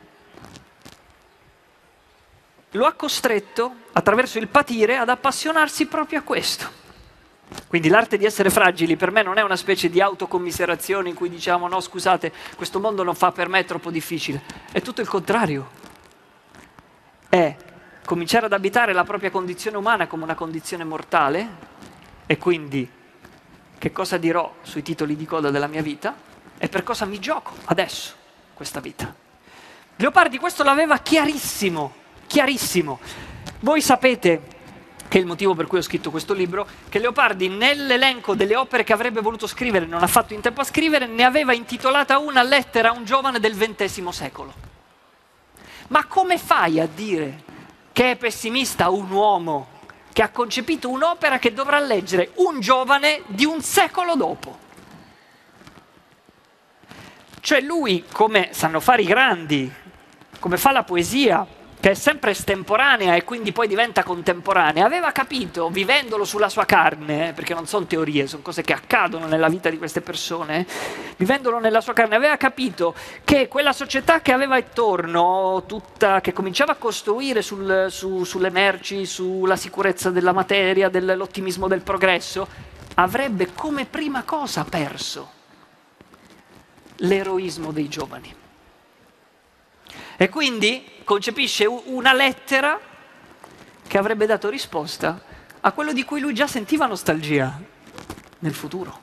lo ha costretto, attraverso il patire, ad appassionarsi proprio a questo. Quindi l'arte di essere fragili per me non è una specie di autocommiserazione in cui diciamo: no, scusate, questo mondo non fa per me, è troppo difficile. È tutto il contrario. È cominciare ad abitare la propria condizione umana come una condizione mortale, e quindi che cosa dirò sui titoli di coda della mia vita e per cosa mi gioco adesso questa vita. Leopardi questo l'aveva chiarissimo, chiarissimo. Voi sapete che è il motivo per cui ho scritto questo libro, che Leopardi nell'elenco delle opere che avrebbe voluto scrivere, non ha fatto in tempo a scrivere, ne aveva intitolata una Lettera a un giovane del ventesimo secolo. Ma come fai a dire che è pessimista un uomo che ha concepito un'opera che dovrà leggere un giovane di un secolo dopo? Cioè lui, come sanno fare i grandi, come fa la poesia, che è sempre estemporanea e quindi poi diventa contemporanea, aveva capito, vivendolo sulla sua carne, eh, perché non sono teorie, sono cose che accadono nella vita di queste persone, vivendolo nella sua carne, aveva capito che quella società che aveva attorno, tutta, che cominciava a costruire sul, su, sulle merci, sulla sicurezza della materia, dell'ottimismo del progresso, avrebbe come prima cosa perso l'eroismo dei giovani. E quindi concepisce una lettera che avrebbe dato risposta a quello di cui lui già sentiva nostalgia nel futuro.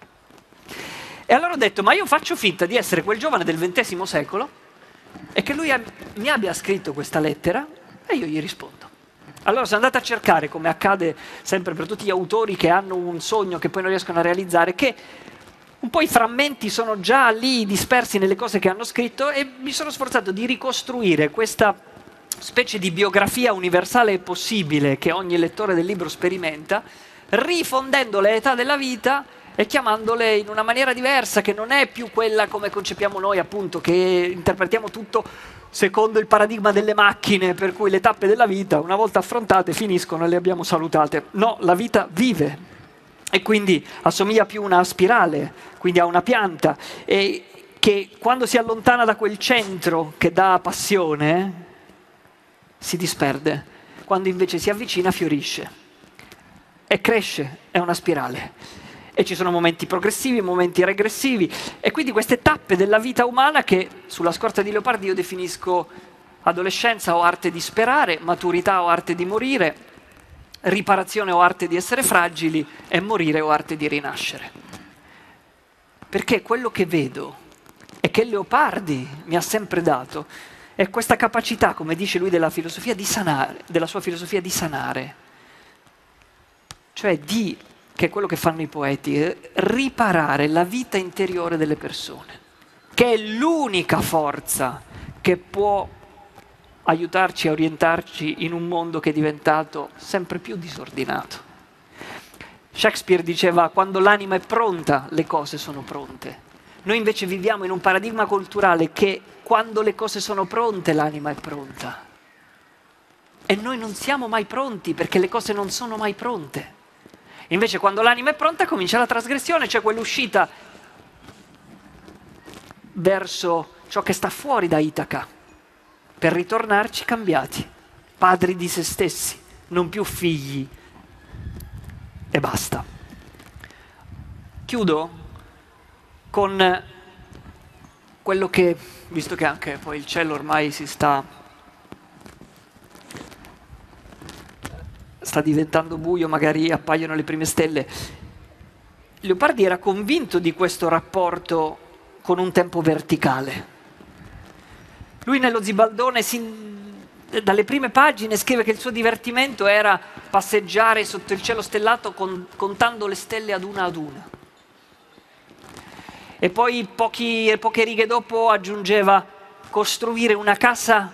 E allora ho detto, ma io faccio finta di essere quel giovane del ventesimo secolo e che lui mi abbia scritto questa lettera e io gli rispondo. Allora sono andato a cercare, come accade sempre per tutti gli autori che hanno un sogno che poi non riescono a realizzare, che un po' i frammenti sono già lì dispersi nelle cose che hanno scritto e mi sono sforzato di ricostruire questa specie di biografia universale e possibile che ogni lettore del libro sperimenta, rifondendo le età della vita e chiamandole in una maniera diversa, che non è più quella come concepiamo noi, appunto, che interpretiamo tutto secondo il paradigma delle macchine, per cui le tappe della vita, una volta affrontate, finiscono e le abbiamo salutate. No, la vita vive. E quindi assomiglia più a una spirale, quindi a una pianta, e che quando si allontana da quel centro che dà passione, si disperde, quando invece si avvicina fiorisce e cresce, è una spirale. E ci sono momenti progressivi, momenti regressivi, e quindi queste tappe della vita umana che sulla scorta di Leopardi io definisco adolescenza o arte di sperare, maturità o arte di morire, riparazione o arte di essere fragili e morire o arte di rinascere. Perché quello che vedo e che Leopardi mi ha sempre dato è questa capacità, come dice lui, della filosofia di sanare, della sua filosofia di sanare, cioè di, che è quello che fanno i poeti, riparare la vita interiore delle persone, che è l'unica forza che può aiutarci a orientarci in un mondo che è diventato sempre più disordinato. Shakespeare diceva, quando l'anima è pronta, le cose sono pronte. Noi invece viviamo in un paradigma culturale che quando le cose sono pronte, l'anima è pronta. E noi non siamo mai pronti, perché le cose non sono mai pronte. Invece quando l'anima è pronta comincia la trasgressione, cioè quell'uscita verso ciò che sta fuori da Itaca, per ritornarci cambiati, padri di se stessi, non più figli. E basta. Chiudo con quello che, visto che anche poi il cielo ormai si sta, sta diventando buio, magari appaiono le prime stelle, Leopardi era convinto di questo rapporto con un tempo verticale. Lui nello Zibaldone, sin, dalle prime pagine, scrive che il suo divertimento era passeggiare sotto il cielo stellato con, contando le stelle ad una ad una. E poi pochi, poche righe dopo aggiungeva costruire una casa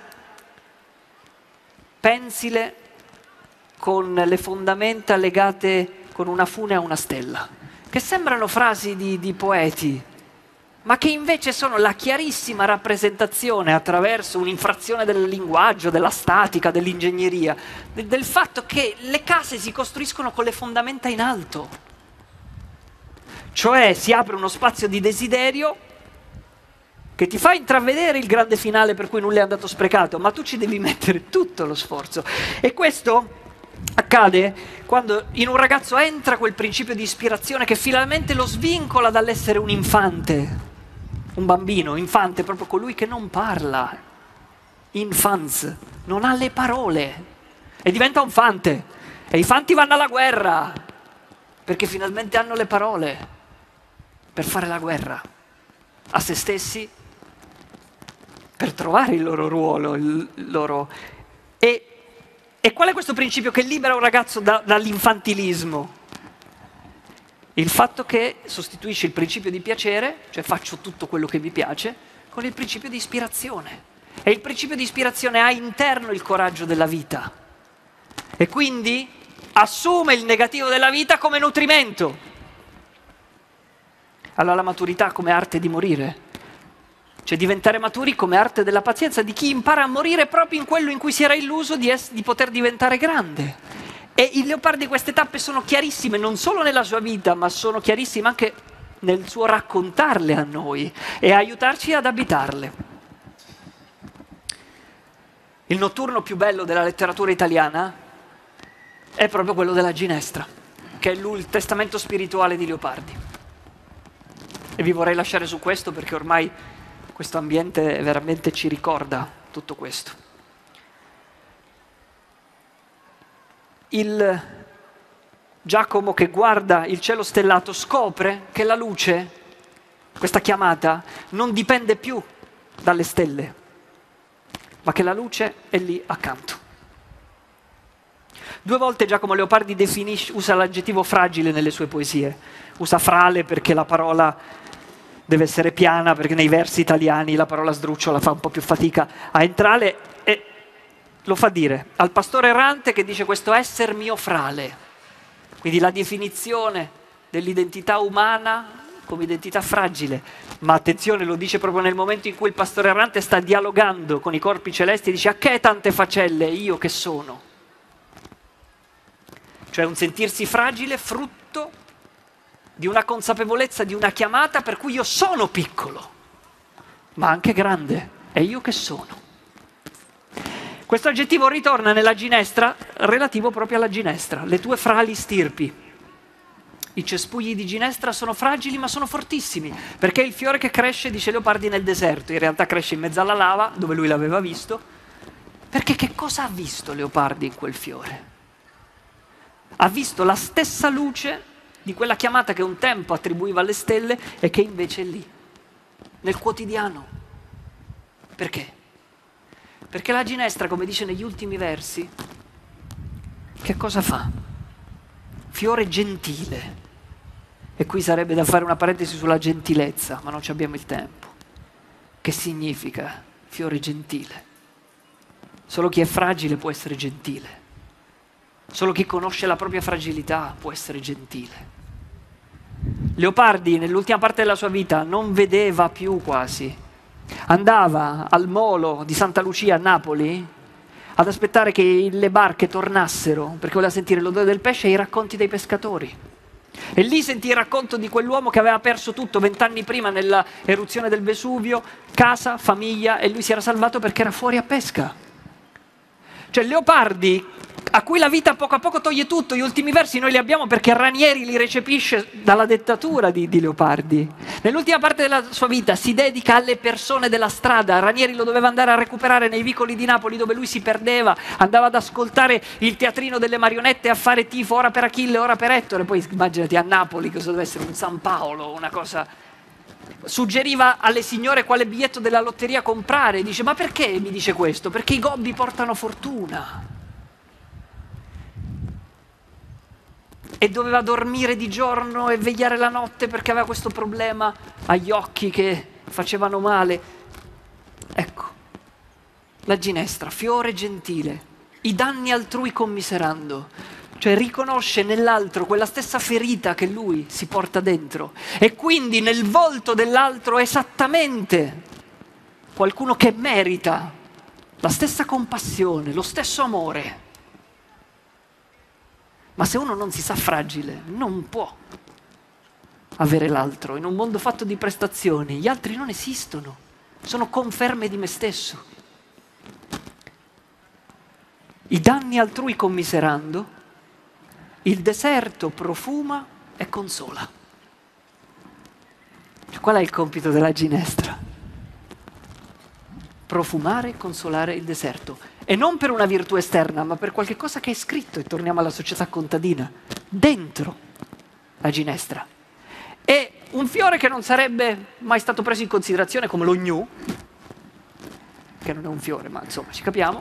pensile con le fondamenta legate con una fune a una stella, che sembrano frasi di, di poeti, ma che invece sono la chiarissima rappresentazione, attraverso un'infrazione del linguaggio, della statica, dell'ingegneria, de- del fatto che le case si costruiscono con le fondamenta in alto. Cioè si apre uno spazio di desiderio che ti fa intravedere il grande finale per cui nulla è andato sprecato, ma tu ci devi mettere tutto lo sforzo. E questo accade quando in un ragazzo entra quel principio di ispirazione che finalmente lo svincola dall'essere un infante. Un bambino, infante, proprio colui che non parla, infans, non ha le parole e diventa un fante. E i fanti vanno alla guerra perché finalmente hanno le parole per fare la guerra a se stessi, per trovare il loro ruolo, il loro... E, e qual è questo principio che libera un ragazzo da, dall'infantilismo? Il fatto che sostituisce il principio di piacere, cioè faccio tutto quello che mi piace, con il principio di ispirazione. E il principio di ispirazione ha interno il coraggio della vita e quindi assume il negativo della vita come nutrimento. Allora la maturità come arte di morire, cioè diventare maturi come arte della pazienza, di chi impara a morire proprio in quello in cui si era illuso di, ess- di poter diventare grande. E i Leopardi di queste tappe sono chiarissime non solo nella sua vita, ma sono chiarissime anche nel suo raccontarle a noi e aiutarci ad abitarle. Il notturno più bello della letteratura italiana è proprio quello della Ginestra, che è il testamento spirituale di Leopardi. E vi vorrei lasciare su questo perché ormai questo ambiente veramente ci ricorda tutto questo. Il Giacomo che guarda il cielo stellato scopre che la luce, questa chiamata, non dipende più dalle stelle, ma che la luce è lì accanto. Due volte Giacomo Leopardi definisce, usa l'aggettivo fragile nelle sue poesie. Usa frale perché la parola deve essere piana, perché nei versi italiani la parola sdrucciola fa un po' più fatica a entrare, e lo fa dire al pastore errante che dice questo esser mio frale. Quindi la definizione dell'identità umana come identità fragile. Ma attenzione, lo dice proprio nel momento in cui il pastore errante sta dialogando con i corpi celesti e dice: a che tante facelle, io che sono? Cioè un sentirsi fragile frutto di una consapevolezza, di una chiamata per cui io sono piccolo, ma anche grande, è io che sono. Questo aggettivo ritorna nella Ginestra relativo proprio alla Ginestra, le tue frali stirpi. I cespugli di Ginestra sono fragili ma sono fortissimi, perché è il fiore che cresce, dice Leopardi, nel deserto, in realtà cresce in mezzo alla lava, dove lui l'aveva visto, perché che cosa ha visto Leopardi in quel fiore? Ha visto la stessa luce di quella chiamata che un tempo attribuiva alle stelle e che invece è lì, nel quotidiano. Perché? Perché la Ginestra, come dice negli ultimi versi, che cosa fa? Fiore gentile. E qui sarebbe da fare una parentesi sulla gentilezza, ma non ci abbiamo il tempo. Che significa fiore gentile? Solo chi è fragile può essere gentile. Solo chi conosce la propria fragilità può essere gentile. Leopardi nell'ultima parte della sua vita non vedeva più quasi. Andava al molo di Santa Lucia a Napoli ad aspettare che le barche tornassero perché voleva sentire l'odore del pesce e i racconti dei pescatori. E lì sentì il racconto di quell'uomo che aveva perso tutto vent'anni prima nella eruzione del Vesuvio, casa, famiglia, e lui si era salvato perché era fuori a pesca. Cioè Leopardi, a cui la vita poco a poco toglie tutto, gli ultimi versi noi li abbiamo perché Ranieri li recepisce dalla dettatura di, di Leopardi. Nell'ultima parte della sua vita si dedica alle persone della strada. Ranieri lo doveva andare a recuperare nei vicoli di Napoli dove lui si perdeva, andava ad ascoltare il teatrino delle marionette, a fare tifo ora per Achille, ora per Ettore. Poi immaginati a Napoli cosa deve essere un San Paolo, una cosa... Suggeriva alle signore quale biglietto della lotteria comprare. Dice: ma perché mi dice questo? Perché i gobbi portano fortuna. E doveva dormire di giorno e vegliare la notte perché aveva questo problema agli occhi che facevano male. Ecco, la Ginestra, fiore gentile, i danni altrui commiserando, cioè riconosce nell'altro quella stessa ferita che lui si porta dentro e quindi nel volto dell'altro esattamente qualcuno che merita la stessa compassione, lo stesso amore. Ma se uno non si sa fragile, non può avere l'altro. In un mondo fatto di prestazioni, gli altri non esistono, sono conferme di me stesso. I danni altrui commiserando, il deserto profuma e consola. Qual è il compito della Ginestra? Profumare e consolare il deserto. E non per una virtù esterna, ma per qualche cosa che è scritto, e torniamo alla società contadina, dentro la Ginestra. E un fiore che non sarebbe mai stato preso in considerazione come lo gnu, che non è un fiore, ma insomma ci capiamo,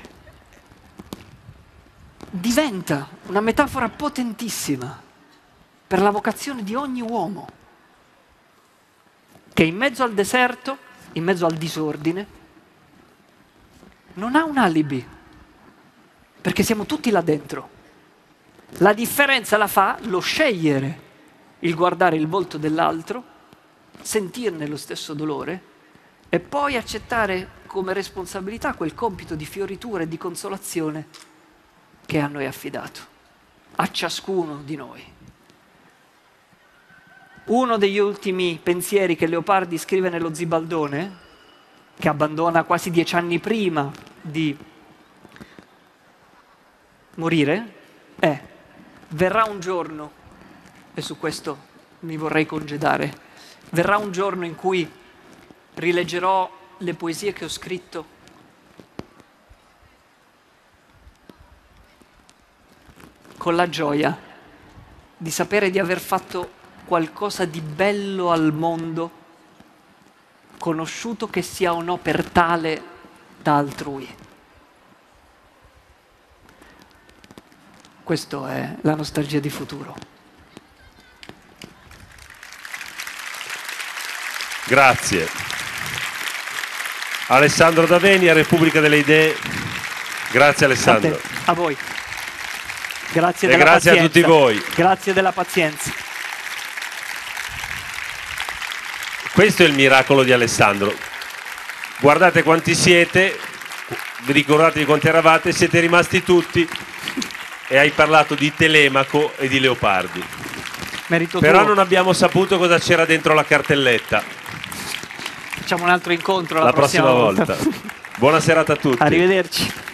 diventa una metafora potentissima per la vocazione di ogni uomo, che in mezzo al deserto, in mezzo al disordine, non ha un alibi, perché siamo tutti là dentro. La differenza la fa lo scegliere, il guardare il volto dell'altro, sentirne lo stesso dolore e poi accettare come responsabilità quel compito di fioritura e di consolazione che a noi è affidato, a ciascuno di noi. Uno degli ultimi pensieri che Leopardi scrive nello Zibaldone, che abbandona quasi dieci anni prima di morire, è: verrà un giorno, e su questo mi vorrei congedare, verrà un giorno in cui rileggerò le poesie che ho scritto con la gioia di sapere di aver fatto qualcosa di bello al mondo, conosciuto che sia o no per tale da altrui. Questa è la nostalgia di futuro. Grazie. Alessandro D'Aveni, a Repubblica delle Idee. Grazie Alessandro. A te, a voi. Grazie e della grazie pazienza. a tutti voi. Grazie della pazienza. Questo è il miracolo di Alessandro. Guardate quanti siete, vi ricordate di quanti eravate, siete rimasti tutti e hai parlato di Telemaco e di Leopardi. Merito Però tuo. non abbiamo saputo cosa c'era dentro la cartelletta. Facciamo un altro incontro la, La prossima, prossima volta. volta. Buona serata a tutti. Arrivederci.